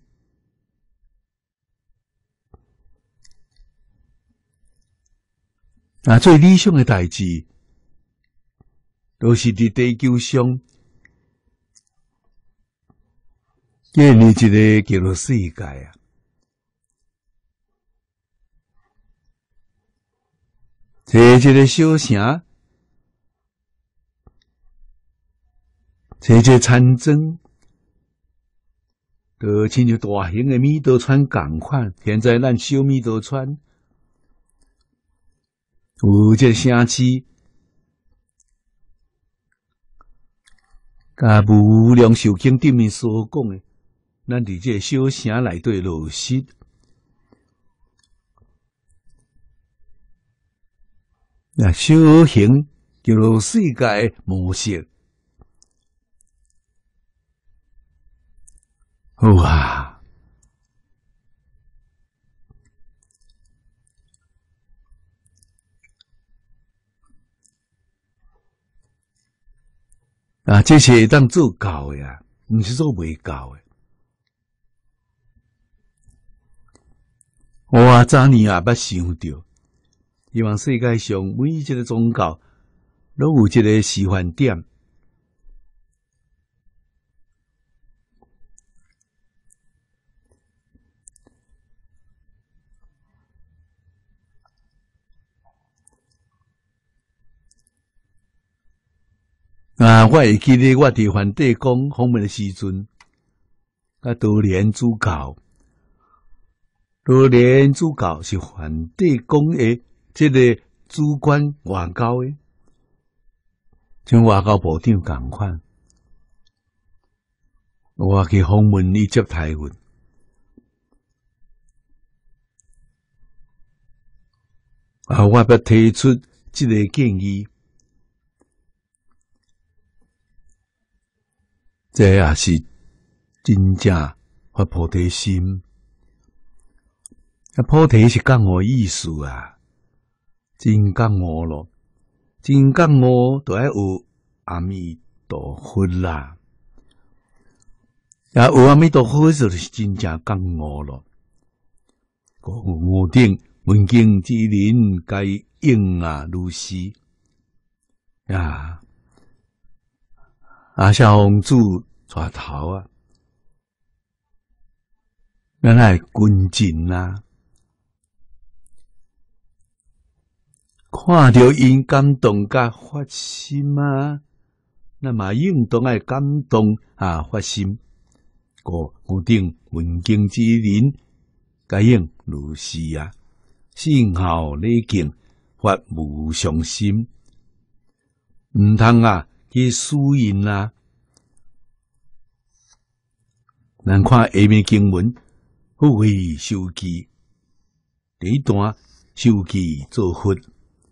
啊，最理想的代志，都是伫地球上建立一个叫做世界啊。找一个小城，找一个山庄，就亲像大型的米道川共款。现在咱小米道川有这城市，甲无量寿经顶面所讲的，咱伫这小城内底落实。那小型叫做世界模式，好啊！啊，这是会当做到的啊，毋是做袂到的。我早年也捌想到。希望世界上每一个宗教都有一个示范点，啊！我会记得我伫梵蒂冈访问的时阵，啊，多连主教，多连主教是梵蒂冈的。这个主管外交诶，像外交部长共款，我去访问伊接待阮，啊，我要提出这个建议，这也是真正发菩提心。啊，菩提是讲我意思啊。真觉悟咯，真觉悟就要有阿弥陀佛啦。啊，有阿弥陀佛就是真正觉悟咯。悟定文经之人，该应啊如是。呀，啊，小王子带头啊，咱来尊敬啊。看到因感动甲发心啊，那么应当爱感动啊发心。故有定文经之人，该应如是啊。信孝礼敬，发无上心，毋通啊去输赢啊。咱看下面经文，不为受记，第一段受记做佛。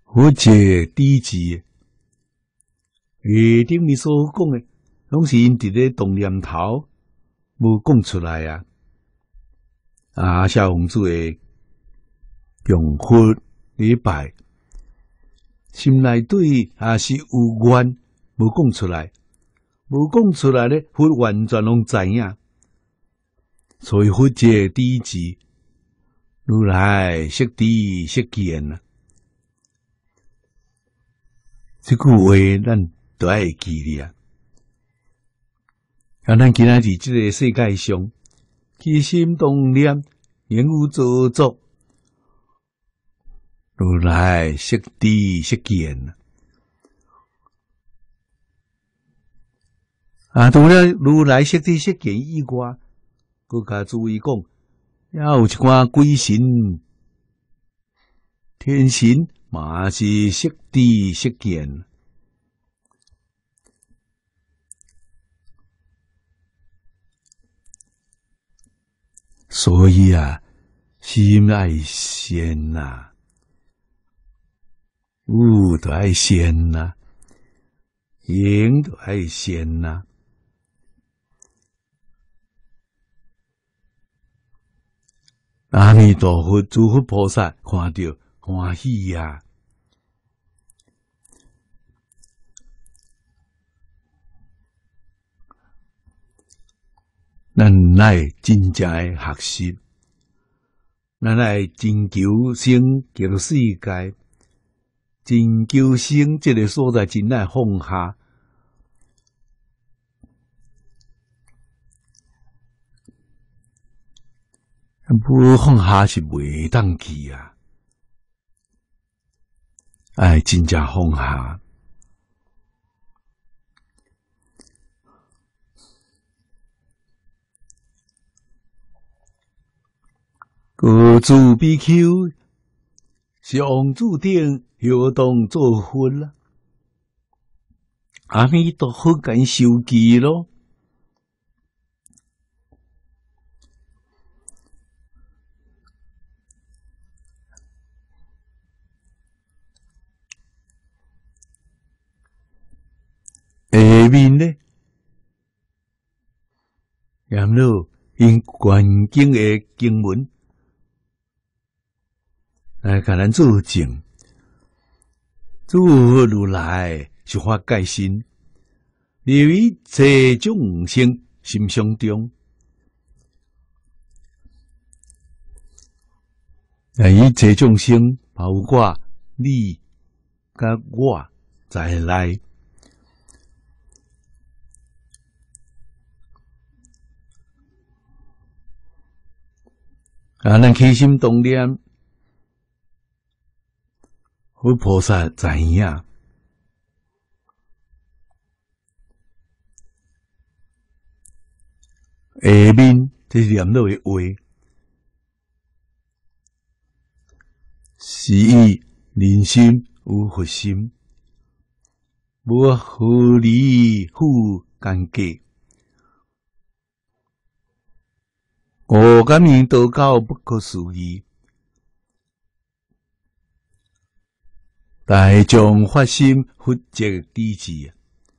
佛界底智，下顶你所讲的，拢是因伫咧动念头，无讲出来啊。啊，小王子诶，用佛礼拜，心内对也是有愿，无讲出来，无讲出来咧，佛完全拢知影。所以佛界底智，如来识知识见啊。这句话咱都爱记哩啊！啊，咱今仔日这个世界上，起心动念，言语造作，如来识知识见啊！除了如来识知识见以外，佮加注意讲，也有一寡鬼神、天神。嘛是识知识见，所以啊，心爱善呐，有就爱善呐，行就爱善呐。阿弥陀佛，诸佛菩萨看到。欢喜呀、啊！咱来真正诶学习，咱来真求生叫世界，真求生这个所在真来放下。不放下是袂当去啊！哎，真正放下，各自比丘是王注定要当做佛啦。阿弥陀佛敢受记咯。下面呢，然后因关经的经文来甲咱做证，诸佛如来是法界身，立于一切众生心相中，啊，一切众生包括你甲我在内。啊，咱起心动念，佛菩萨知影，下面这是念到的话，是以人心有佛心，无合理负间隔。我感应道教不可思议，大众发心佛界底智，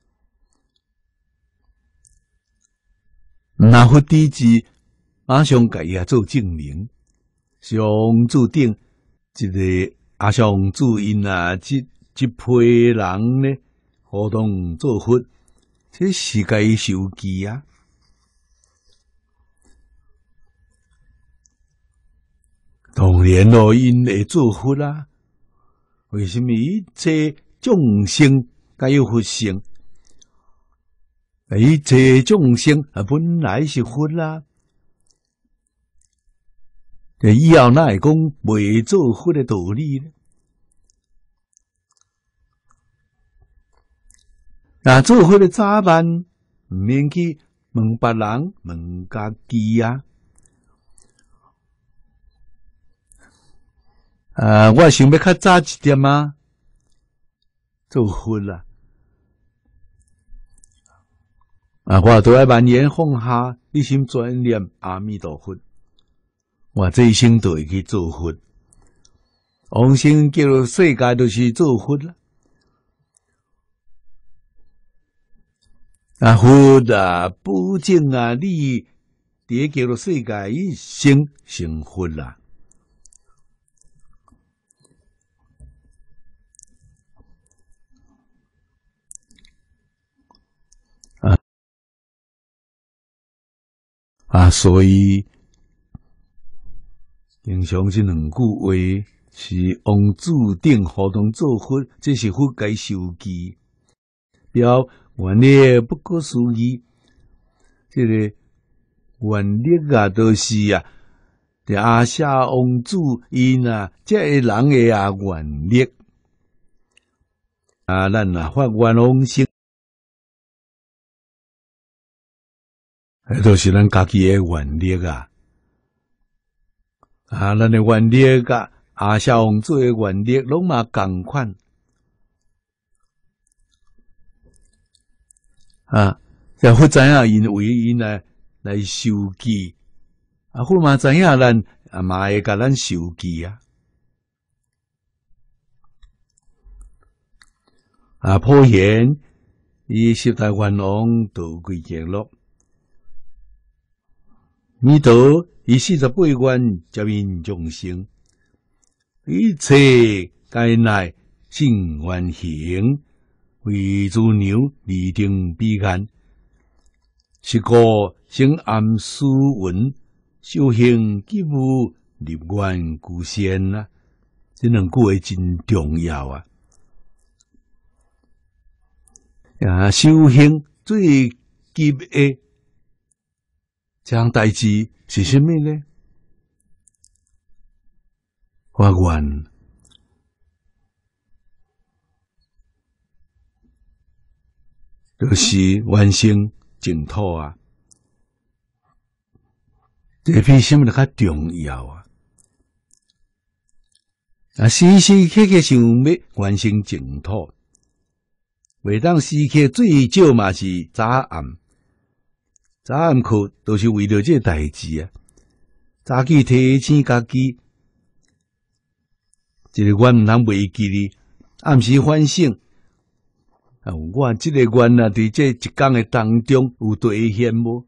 那佛底智马上甲伊做证明，上注定一个阿上注因啊，即即批人呢，互动做佛，这是该受记啊。当然咯，因会做佛啦。为什么一切众生该有佛性？一切众生啊，本来是佛啦。以后哪会讲未做佛的道理呢？那做佛的早晚，唔免去问别人，问家己啊。啊！我想要较早一点啊，做佛啦！啊！我都要万言放下，一心专念阿弥陀佛，我这一生都会去做佛。 往生极乐世界就是做佛啦。啊，佛啊，保证啊，你伫极乐世界一生成佛啦。啊啊，所以经常这两句话是王注定何同做佛，这是佛该受记。表原力不可思议，这个原力啊，都、就是啊，这阿夏王主因啊，这个人的啊原力啊，咱啊发愿往生，迄都是咱家己的原力啊。啊，咱的原力啊，阿夏王主的原力，拢嘛共款。啊，这佛知影因为因来来受记，啊，佛嘛知影咱啊嘛会甲咱受记啊。啊，普贤以十大愿望度归极乐，弥陀以四十八愿接引众生，一切皆乃性愿行。为诸牛立定彼岸，是故生暗思文，修行吉无立愿具现啊！这两句话真重要啊！啊，修行最急的这项代志是什么呢？发愿。就是完成净土啊，这比什么都较重要啊！啊，时时刻刻想要完成净土，袂当时刻最少嘛是早暗，早暗课都是为了这代志啊。早起提醒家己，这个愿唔通袂记哩，暗时反省。啊，我这个愿啊，伫这一天的当中有兑现无？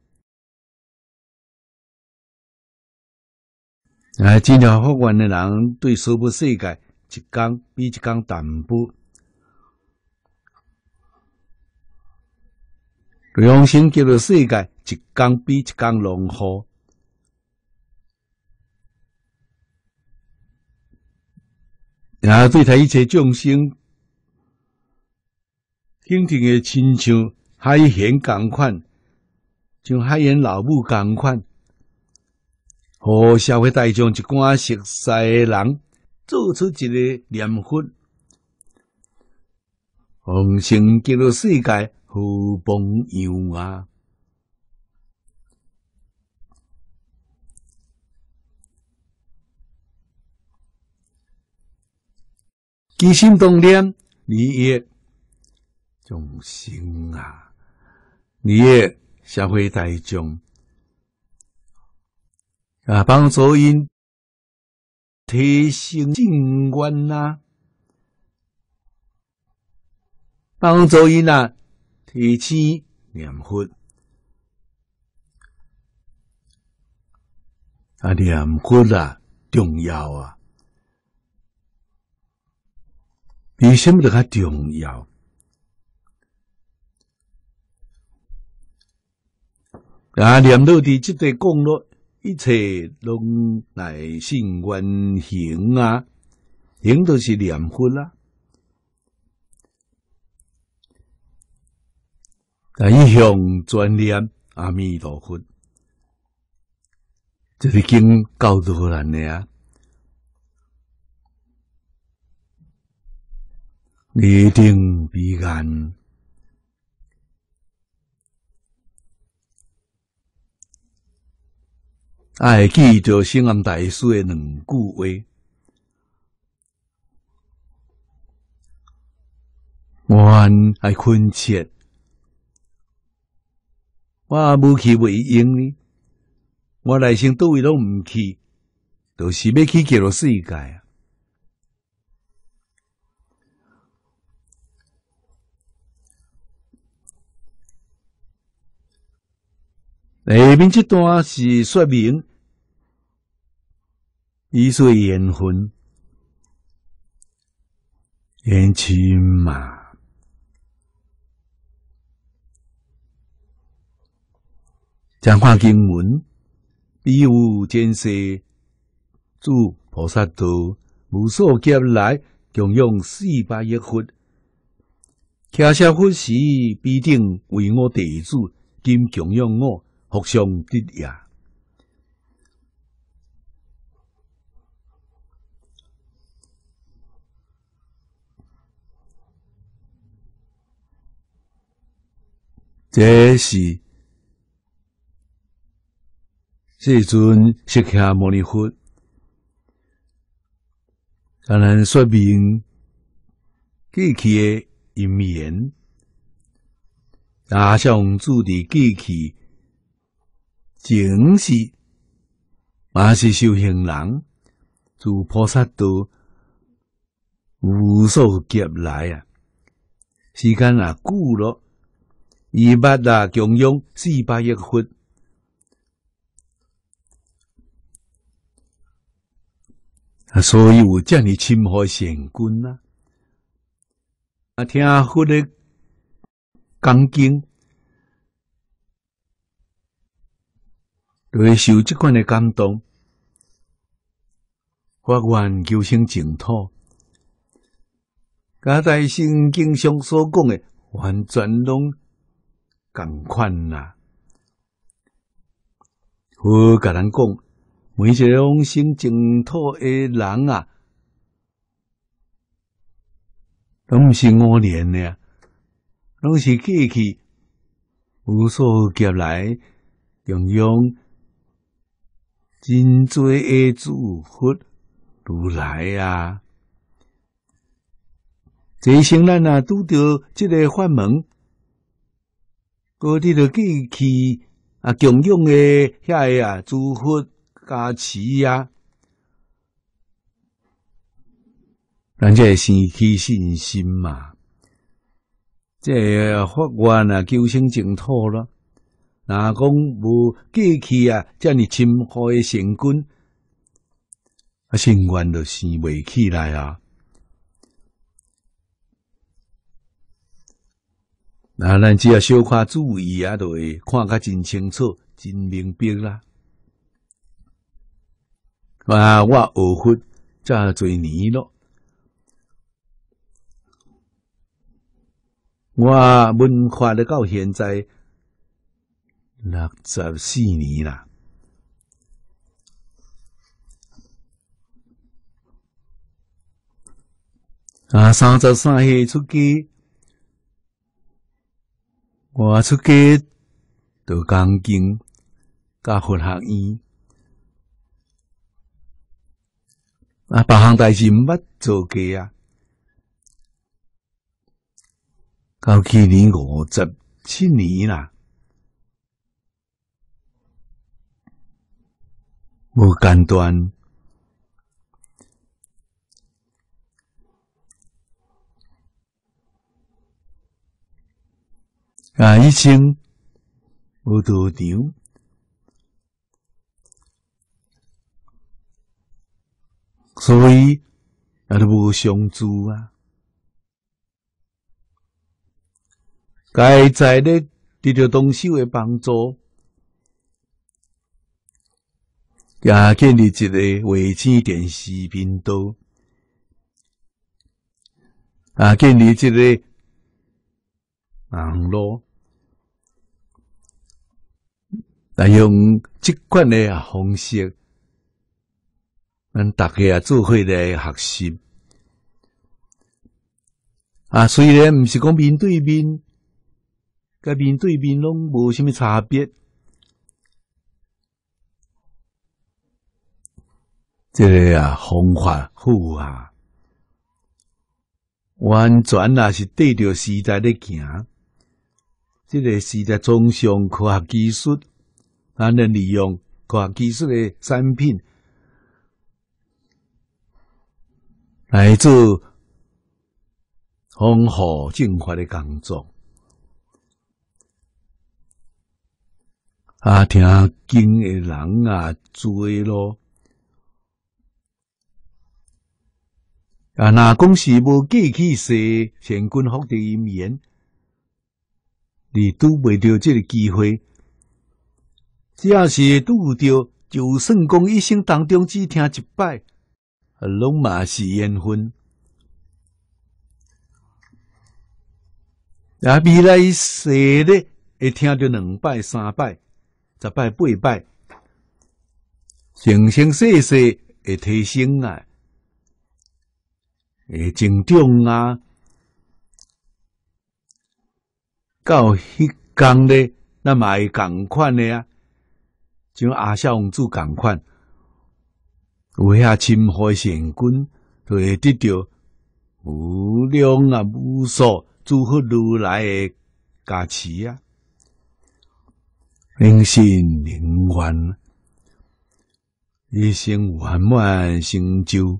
啊，真正发愿的人对娑婆世界一天比一天淡薄，对往生极乐世界一天比一天浓厚。啊，对待一切众生。肯定的亲像海贤同款，像海贤老母同款，互社会大众一寡熟悉的人做出一个念佛，往生极乐世界好朋友啊！起心动念，利益众生啊，利益社会大众啊，帮助因提升正愿啊，帮助因啊提起念佛啊，念佛啊重要啊，比什么都较重要。啊，念到伫即个讲落，一切拢乃信愿行啊，行就是念佛啦。啊，一向专念阿弥陀佛，这是经教导咱的啊。立定彼岸。爱记着圣安大师的两句话：愿爱恳切，我无去袂用呢。我来生倒位拢毋去，就是要去极乐世界啊！ 下面这段是说明易水缘分缘亲嘛。讲看经文，比有前世主菩萨道，无数劫来供养四百亿佛，骑车佛时必定为我弟子，今供养我，福上得也。这是这尊释迦牟尼佛，当然说明过去的因缘，加上主伫过去前世嘛是修行人，自菩萨道无数劫来啊，时间啊久了，伊捌啊供养四百亿佛。啊，所以有这样深厚善根啊！啊，听佛的讲经，就会受这款的感动，发愿求生净土。甲在圣经上所讲的，完全拢共款啦。佛甲咱讲。每一个往生净土的人啊，拢毋是五年的，拢是过去无数劫来供养真多的诸佛如来啊。这生咱啊拄到这个法门，搁伫着过去啊供养的遐个啊诸佛。加持啊，咱这生起信心嘛，这个法愿啊，求生净土咯。若讲无过去啊，遮尔深厚的善根，啊，心愿就生袂起来啊。那咱只要小可注意啊，就会看甲真清楚、真明白啦。啊！我学佛遮侪年咯，我闻法了到现在六十四年啦。啊，三十三岁出家，我出家就讲经，甲佛学院。啊，别项代志毋捌做过啊！到去年五十七年啦，无间断。啊，以前无道场。所以也都无相助啊！该在咧得到同修的帮助，也建立一个卫星电视频道，啊，建立一个网络，来用这款的方式。咱大家啊，做伙来学习啊。虽然毋是讲面对面，甲面对面拢无啥物差别。这个啊方法好啊，完全啊是对着时代咧行。这个时代崇尚科学技术，咱能利用科学技术的产品。来做防护正法的工作啊，听经的人啊多咯。啊，若讲是无过去世贤君福地因缘，你拄袂着这个机会，只要是拄着，就算讲一生当中只听一摆，拢嘛是缘分。啊，未来世咧会听着两摆、三摆、十摆、八摆，生生世世会提升啊！会增长啊，到迄天咧，咱嘛会共款的啊，像阿孝王子共款，有遐深厚善根，就会得到无量啊无数诸佛如来的加持啊，灵信灵愿，一生圆满成就。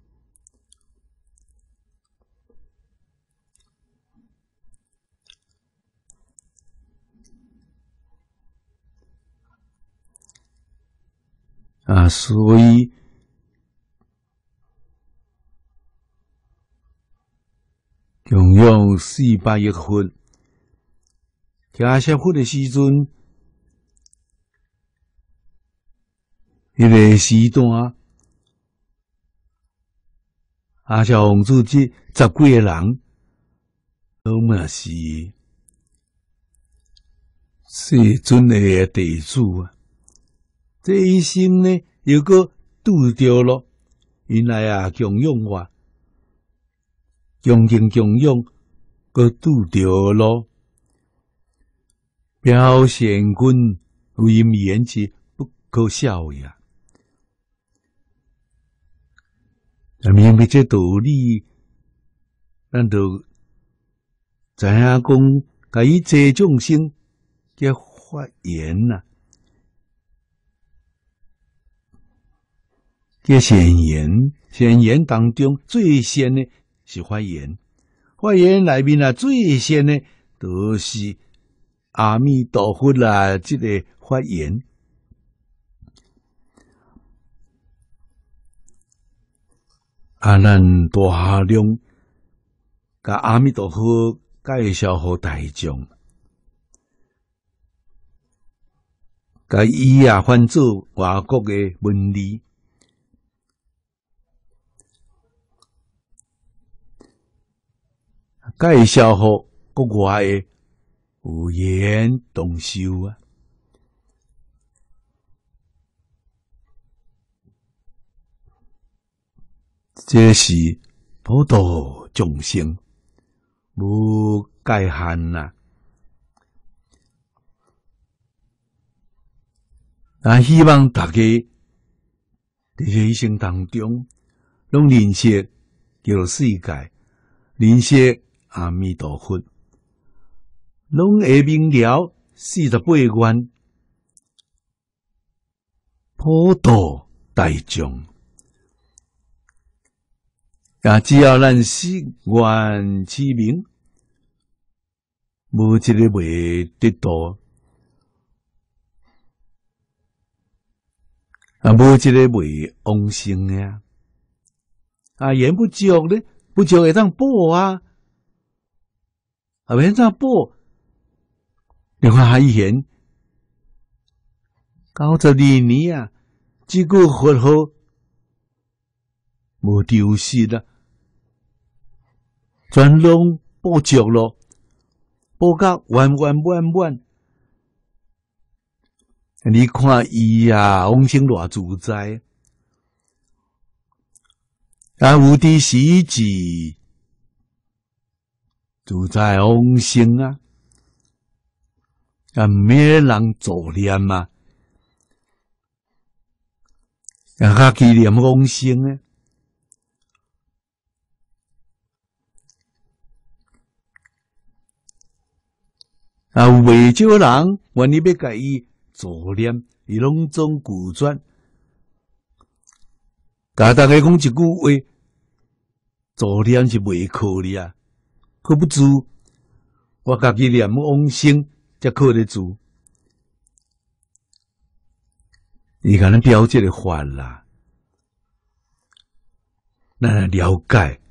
啊，所以供养四百亿佛，听说佛的时阵，迄个时段，阿孝王子这十几个人，都嘛是世尊的弟子啊。这一生呢，又个拄着咯，原来啊，供养我，恭敬供养，个拄着咯，表现君为言之不可笑呀！啊，明白这道理，咱就知影讲，甲伊这众生叫发言呐、啊。这显言，显言当中最先的是发言，发言内面啊最先的都是阿弥陀佛啦，这个发言。啊，咱大量甲阿弥陀佛介绍互大众，甲伊啊翻做外国的文理。介绍互国外的有缘同修啊，这是普度众生，无界限呐、啊。啊，希望大家伫这一生当中，拢认识叫世界，认识阿弥陀佛，拢会明了四十八愿，普度大众。啊，只要咱心愿持明，无一个袂得到，啊，无一个袂往生呀。啊，言不足咧，不足会当补啊。啊，免怎补？你看海贤九十二年啊，这个佛号无丢失啦，全拢补足咯，补到完完满满。你看伊啊，往生偌自在，啊，有啲时节。自在往生啊，啊，免人作念啊，啊，家己念往生啊，啊，有未少人愿意要甲伊作念，伊拢总拒绝。甲大家讲一句话，作念是袂靠哩啊。靠不住，我家己念往生才靠得住。 伊甲咱标这个法啦，咱来了解，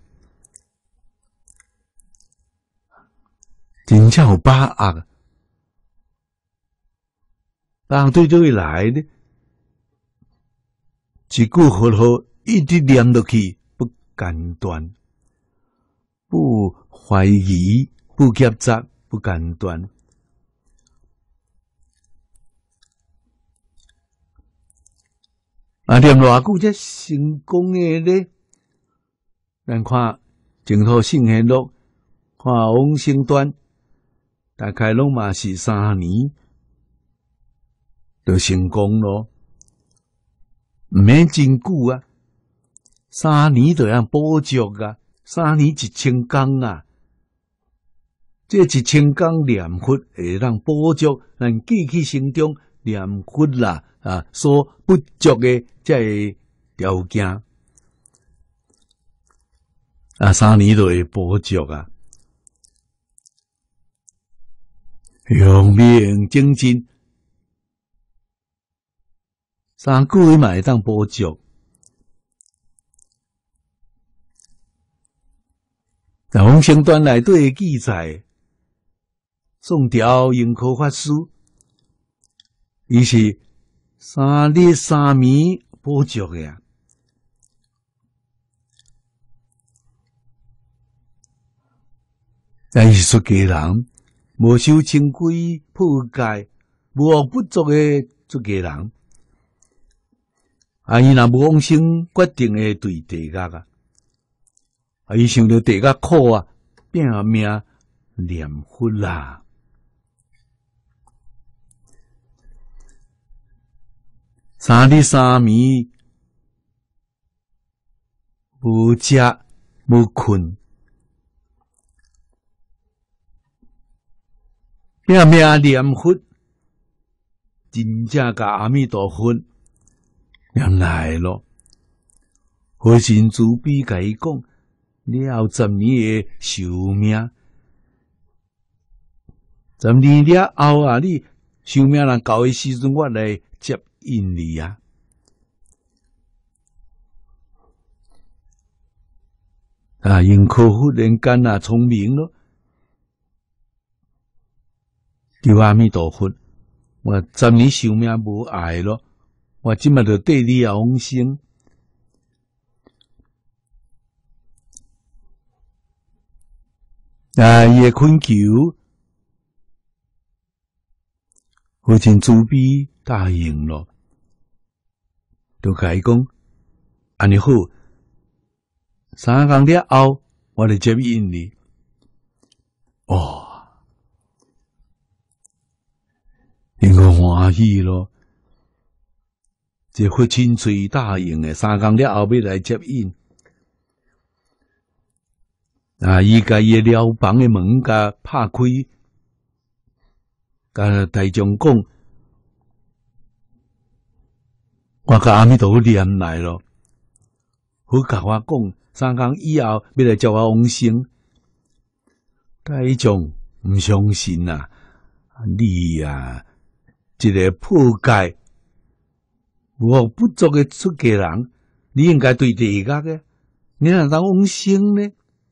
真正有把握。人对这位来呢，一句好好一直念落去，不间断，不怀疑，不夹杂，不间断。啊，念偌久才成功诶咧？咱看净土圣贤录，看往生段，大概拢嘛是三年就成功咯，毋免真久啊，三年就要补足啊，三年一千工啊，这一千工念佛会让补足咱记忆心中念佛啦啊所不足的这条件啊，三年就会补足啊，用命精进。三句嘛会当补足，在往生段内底的记载，宋朝永科法师，伊是三日三暝补足的啊。但是出家人，无修清规破戒、无恶不作的出家人。啊！伊若无往生，决定会对地狱啊！啊！伊想到地狱苦啊，拼命念佛啦。三日三暝，无食无困，拼命念佛，真正甲阿弥陀佛念来咯。佛神慈悲甲伊讲，你后十年的寿命，十年了后啊，你寿命若到的时阵，我来接引你啊。啊，因科忽然间啊，聪明咯，求阿弥陀佛，我十年寿命无碍咯。我即马就缀你啊往生，啊，伊诶恳求，佛真慈悲答应咯，就甲伊讲，安尼好，三工了后，我来接引你。哦，应该欢喜咯。这佛亲嘴答应诶，三工了后要来接引。啊，伊甲伊诶寮房诶门甲拍开，甲大众讲，我甲阿弥陀佛念来咯。佛甲我讲，三工以后要来接我往生。大众毋相信啊！你啊，一个破戒。我不足的出家人，你应该对地狱嘅，你哪能往生呢？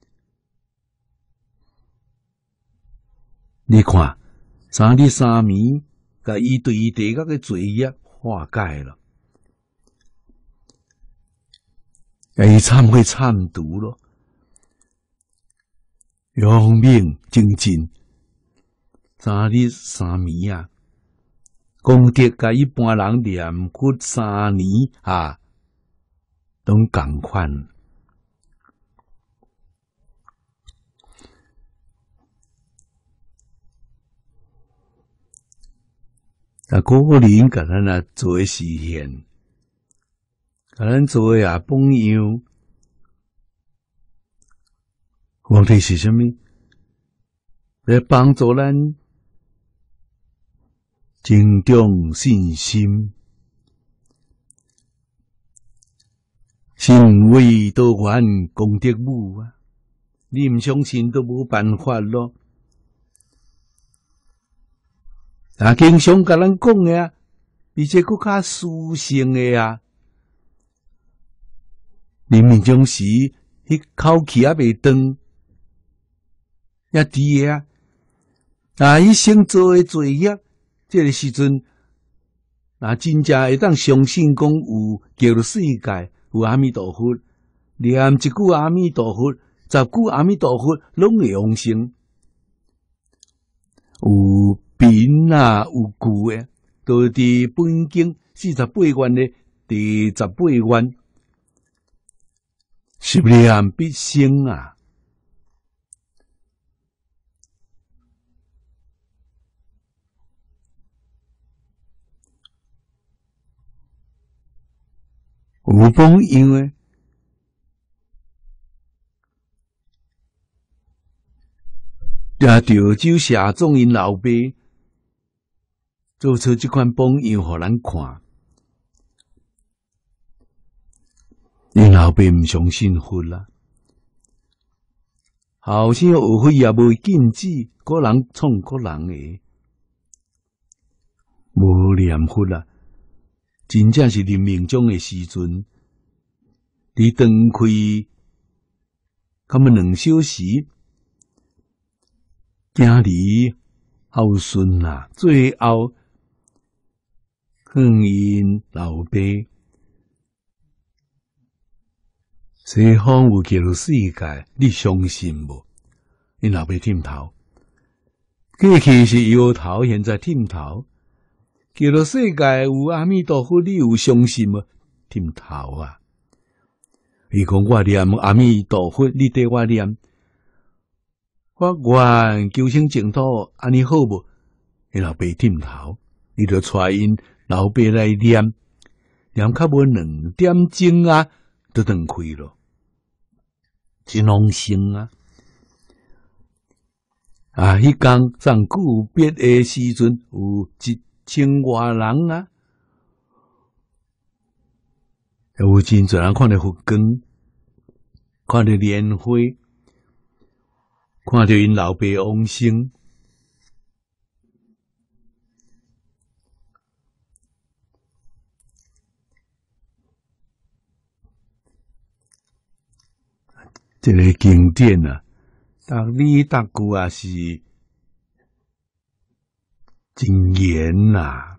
你看，三日三暝，甲伊对伊地狱嘅罪业化解了，甲伊忏悔忏毒咯，用命精进，三日三暝啊！功德甲一般人念佛三年啊，拢共款。啊，古人甲咱啊做实现，甲咱做啊榜样，目的是啥物？来帮助咱增长信心，信为多缘功德母啊！你唔相信都无办法咯。啊，经常甲咱讲诶啊， 而且更较私性的啊。临命终时，迄口气还未断，也伫个啊。啊，伊先做诶罪业，这个时阵，若真正会当相信讲有极乐世界，有阿弥陀佛，念一句阿弥陀佛，十句阿弥陀佛，拢会往生。有贫啊，有故诶，都伫本经四十八愿诶第十八愿，十念必生啊。有榜样诶，也着酒社众因老爸做出这款榜样，互咱看。因老爸毋相信佛啦，后生学佛也无禁止，个人创个人诶，无念佛啦。真正是临命终诶时阵，伫灯开，咁么两小时，行离孝顺啊，最后劝因老爸，西方有极乐世界，你相信无？因老爸点头，过去是摇头，现在点头。极乐世界有阿弥陀佛，你有相信无？点头啊！伊讲我念阿弥陀佛，你对我念，我愿求生净土，安尼好无？伊老爸点头，伊就带因老爸来念，念较无两点钟啊，就断开咯，真往生啊！啊，迄天上久别诶时阵，有一千外人啊，有真侪人看到佛光，看到莲花，看到因老爸往生。这个经典啊，逐字逐句啊是真言呐，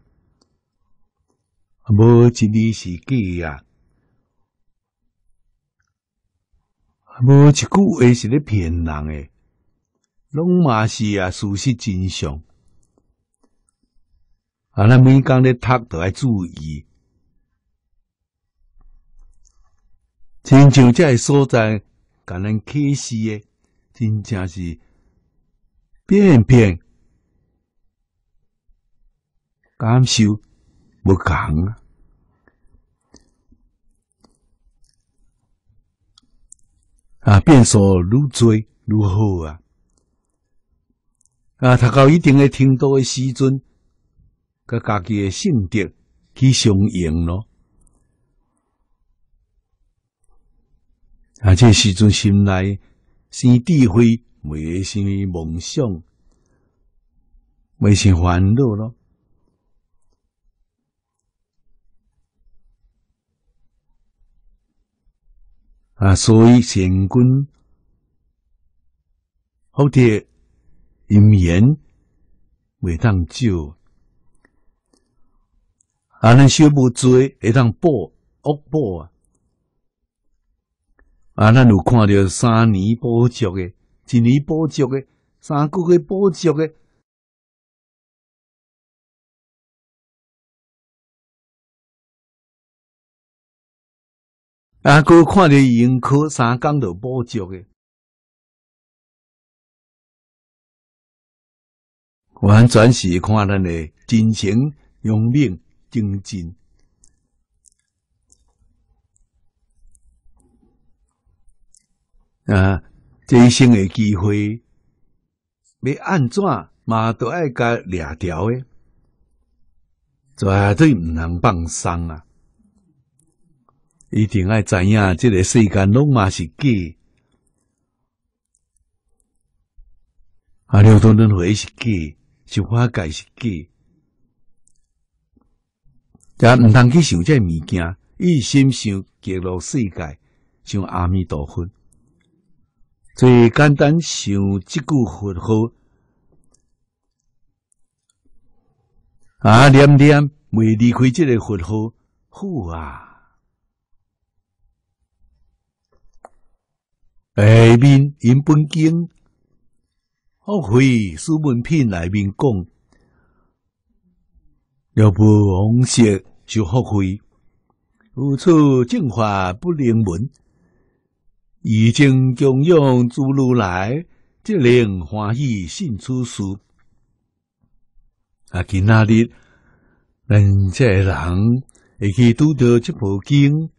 无一字是假啊，无一句话是咧骗人诶，拢嘛是啊事实真相。啊，咱每工咧读都要注意，亲像这个所在，甲咱启示诶，真正是片片感受无共啊。啊，变数愈多愈好啊！啊，读到一定的程度的时阵，甲家己的性德去相应咯。啊，这时阵心内生智慧，袂生梦想，袂生烦恼咯。啊，所以善君好伫因缘袂当少，啊，咱小无做会当补恶补啊。啊，咱有看到三年补足的，一年补足的，三个月补足的。啊，佮看到用科三工就补足的，完全是看咱的真情勇猛精进。啊，这一生的机会，要安怎嘛都爱甲掠条的，绝对毋通放松啊！一定要知影，这个世间拢嘛是假，啊，六道轮回是假，是法界是假， 也毋通去想这物件，一心想极乐世界，想阿弥陀佛。最简单想即句佛号，啊念念袂离开即个佛号，好啊！下面因本经福慧书文品内面讲。了不往昔受福慧，有处正法不能闻，以正供养诸如来，即令欢喜信此事。啊，今仔日咱这个人会去拄到这部经，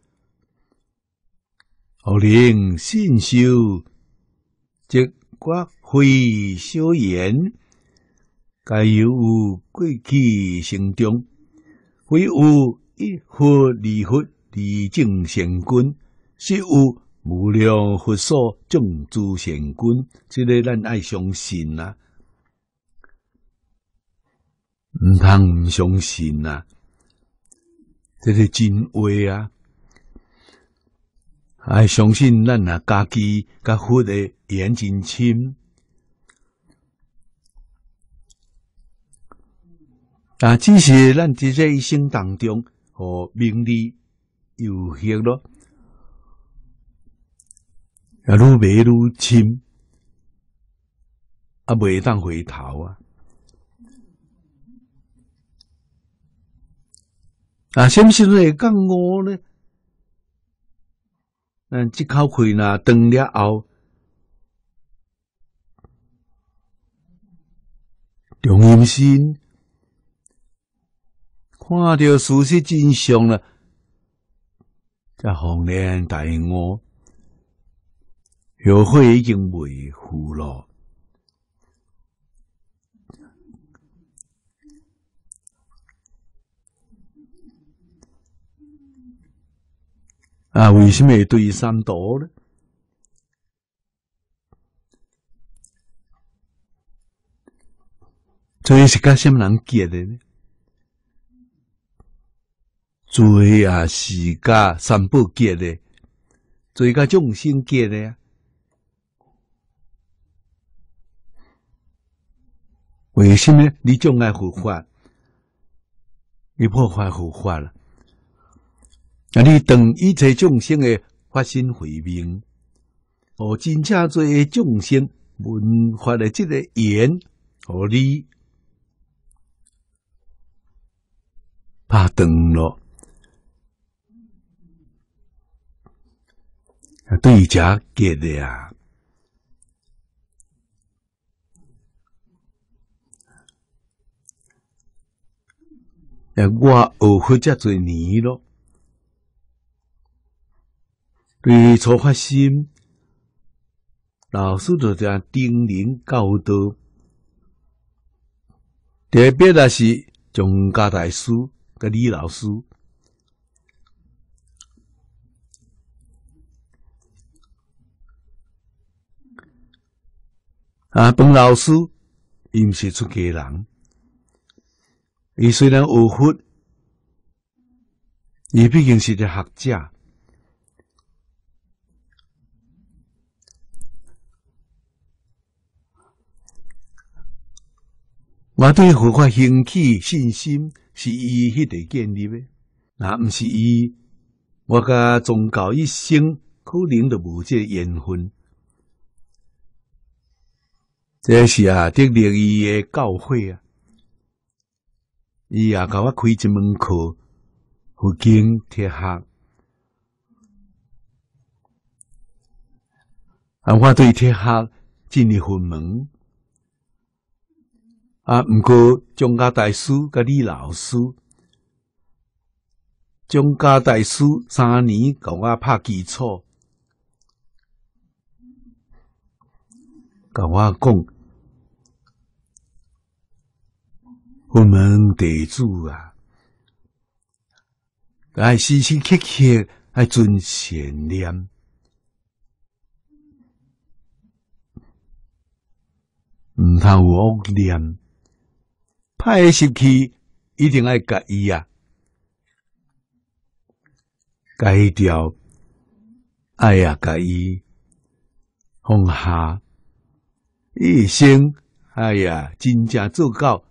互能信受，即觉慧小言。该有过去生中，非有一佛二佛二正善君，实有无量佛所种诸善君，这个咱爱相信啊，唔通唔相信啊，这是真话啊！爱相信咱啊家己甲佛的缘真深。啊，只是咱伫这一生当中，和名利有限咯，啊，愈迷愈深，啊，袂当回头啊！啊，什么时阵会讲我呢？咱即口气若断了后，中阴身。看到事实真相了，才恍然大悟，后悔已经袂赴咯。啊，为什么会对三毒呢？这是甲什么人结的呢？罪也是甲三宝结的，罪甲众生结的啊。为什么你障碍佛法？你破坏佛法了？啊！你当一切众生的发心慧命，哦，真正做众生闻法的这个缘，和你拍断了。对家结的啊，诶，我学佛遮侪年咯，对初发心，老师就这样叮咛教导，特别的是宗家大师甲李老师。啊，彭老师，伊毋是出家人，伊虽然学佛，伊毕竟是一个学者。我对佛法兴起信心，是伊迄个建立的，若毋是伊，我甲宗教一生可能就无这缘分。这是啊，得力伊的教诲啊，伊也甲我开一门课，佛经铁学。啊，我对铁学进入佛门。啊，毋过宗家大师甲李老师，宗家大师三年甲我拍基础。甲我讲，佛门弟子啊，爱时时刻刻爱存善念，毋通有恶念，歹习气一定爱改伊啊！ 改掉，哎呀，甲伊放下，一生，哎呀，真正做到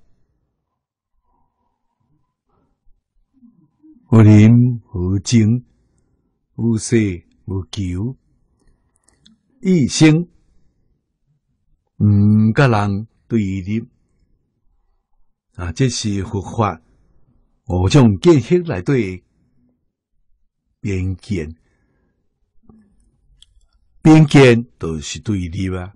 有忍有争，有势有求，一生毋甲人对立啊！这是佛法五种见识内底边见，边见就是对立啊。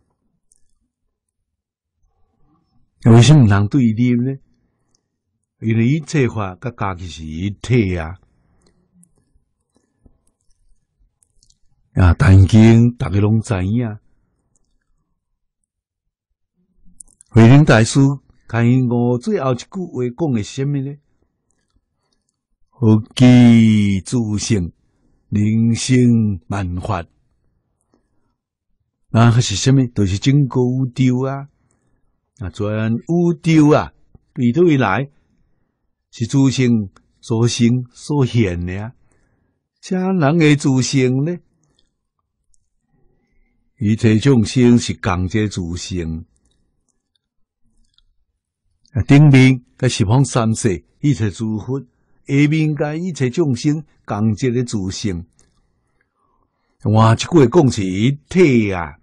为什么毋通对立呢？因为一切法甲家己是一体啊！啊，但经大家拢知影，慧能大师开悟最后一句话讲的是什么呢？何其自性，人生万法。那还是什么？就是整个宇宙啊！啊，全宇宙啊，对对来是自性所生所现的啊。啥人的自性呢？一切众生是共一个自性。啊，顶面甲十方三世一切诸佛，下面甲一切众生共一个自性。换一句讲是一体啊！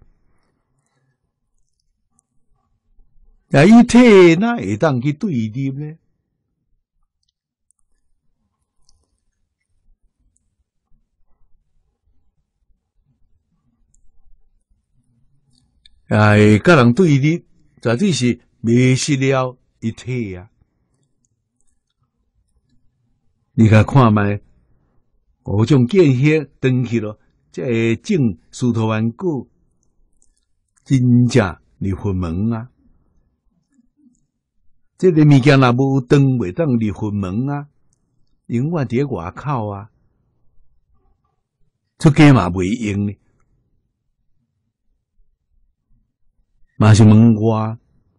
啊，一体哪会当去对立呢？啊，会甲人对立，绝对是迷失了一体啊！你甲看卖，五种见识登去咯，这会证殊陀洹果，真正入佛门啊！这个物件若无断，袂当入佛门啊，永远伫外口啊，出家嘛袂用呢，嘛是门外。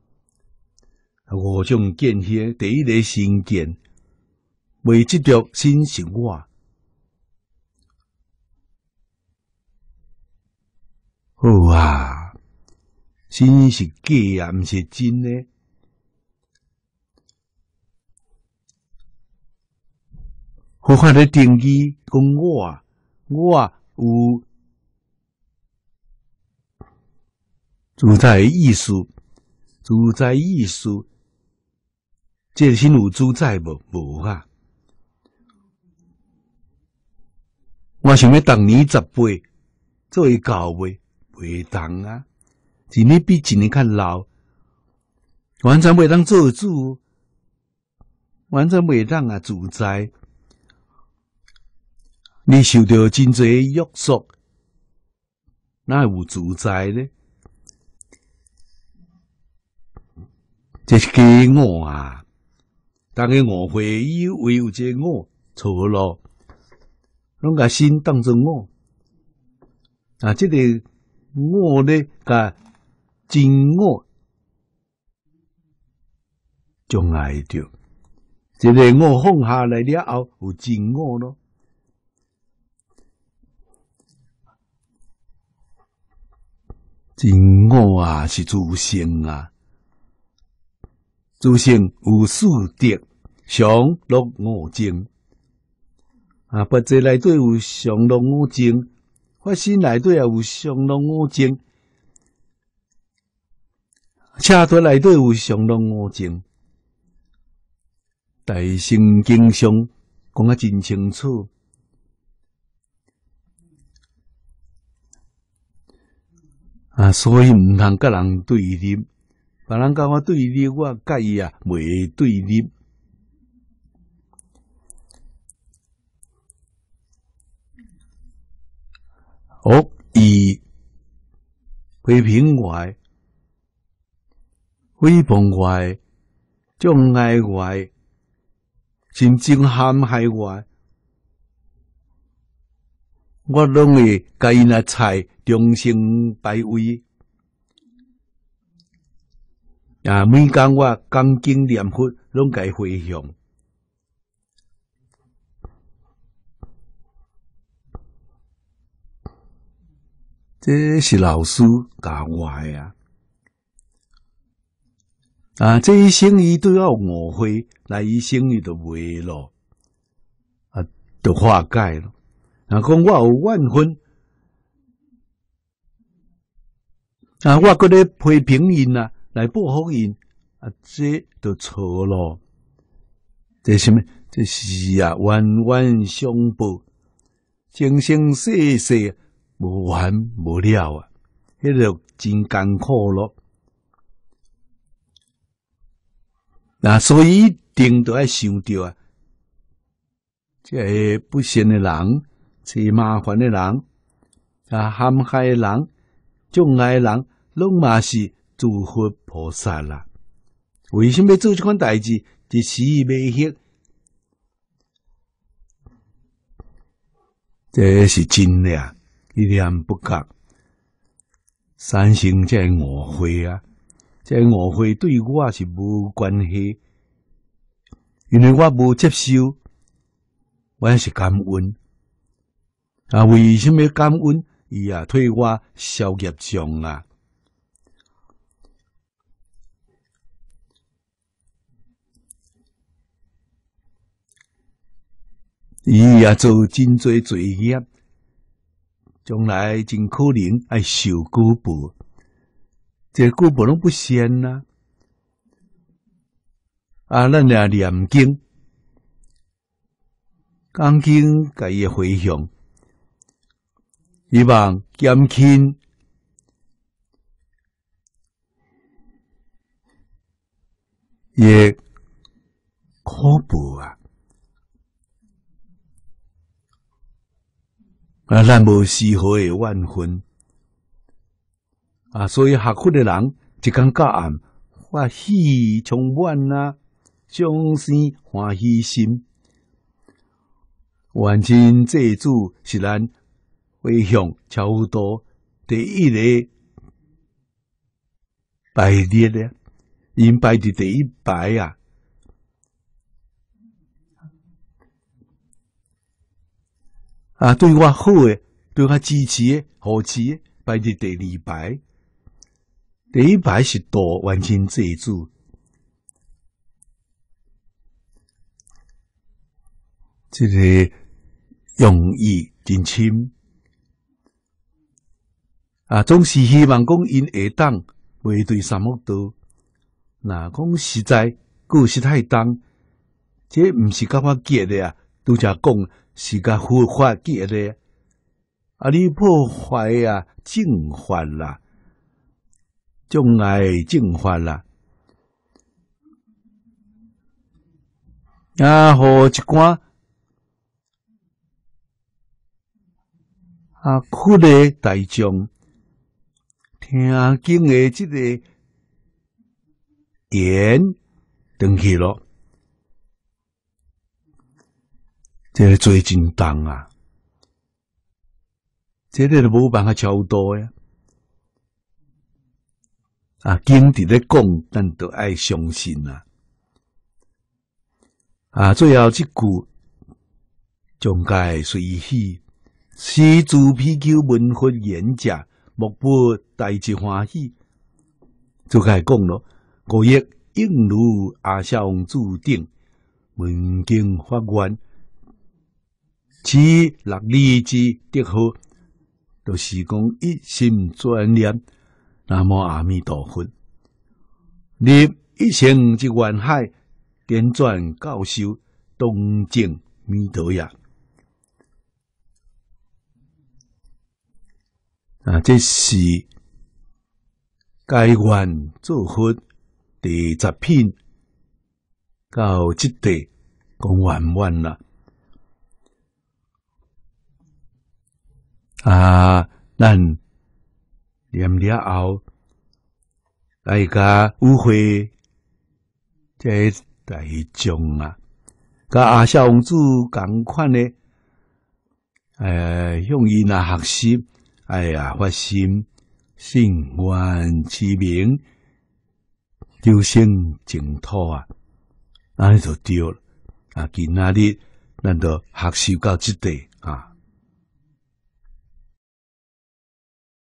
五种见识，第一个身见，未执着心是我。好啊，心是假啊，毋是真呢。佛法的定义讲我，我有自在的意思，自在意思，这个心有自在无？无啊！我想要当年十倍，做会到袂？袂当啊！一年比一年较老，完全袂当做主，完全袂当啊自在。你受到真侪约束，哪有自在呢？这是假我啊！大家误会以为有这我错咯，拢甲心当作我啊！这个我呢，甲真我障碍着。这个我放下来了后，有真我咯。真我啊，是自性啊，自性有四德，常乐我净啊，八界内底有常乐我净，法身内底也有常乐我净，车陀内底有常乐我净，大乘经上讲啊真清楚。啊，所以毋通甲人对立，别人甲我对立，我甲伊啊袂对立。恶意批评外、诽谤外、障碍外、甚至陷害外，我拢会甲伊那菜终生摆位。啊，每工我讲经念佛，拢甲伊回向。 这是老师教我的啊。啊，这一生伊都要误会，来一生伊就袂咯，啊，就化解咯。啊，讲我有怨恨，啊，我搁咧批评因啊，来报复因，啊，这就错咯。这什么？这是啊，冤冤相报，生生世世无完无了啊，迄个真艰苦咯。那所以一定都要想到啊，这个不善的人、找麻烦的人、啊陷害的人、障碍的人，拢嘛是诸佛菩萨啦。为什么要做这款代志？一时未歇，这是真的啊！一念不觉，产生这误会啊！这误会对我是无关系，因为我无接受，我也是感恩。啊，为什么感恩？伊也替我消业障啊！伊也做真多罪业，将来真可能爱受果报。这果报拢不善呐、啊！啊，咱俩念经，讲经甲伊回向，希望减轻伊苦报啊！啊，咱无丝毫的怨恨啊，所以学佛的人一天到暗欢喜充满啊，众生欢喜心，完成祭祖是咱回向超度第一个排列咧，因排伫第一排啊。啊，对我好诶，对我支持诶、扶持诶，排伫第二排。第一排是度完成祭祖，这个用意真深啊！总是希望讲因会当袂对三恶道。那讲实在，个实太重，这毋是甲我结的啊，拄则讲是甲佛法结的啊！你破坏啊，正法啦。障碍正法啦，啊，互一寡啊，苦的大众听经的这个言登去咯，这个罪真重啊！这个就无办法超度呀。啊，经伫咧讲，咱都爱相信啊！啊，最后一句，众界随喜，是自披求文佛言者，莫不大之欢喜。就该讲咯，五业应如阿相注定，闻经发愿，此六利之德好，就是讲一心专念。南无阿弥陀佛，立一生之愿海，点转教授东正弥陀也。啊，这是该愿做佛第十品到这地讲完完啦。啊，咱念了后，来甲误会这大众啊，甲阿小王子共款的，诶，向伊那学习，哎呀，发心信愿持名，求生净土啊，安尼就对了啊！今仔日咱就学习到这地。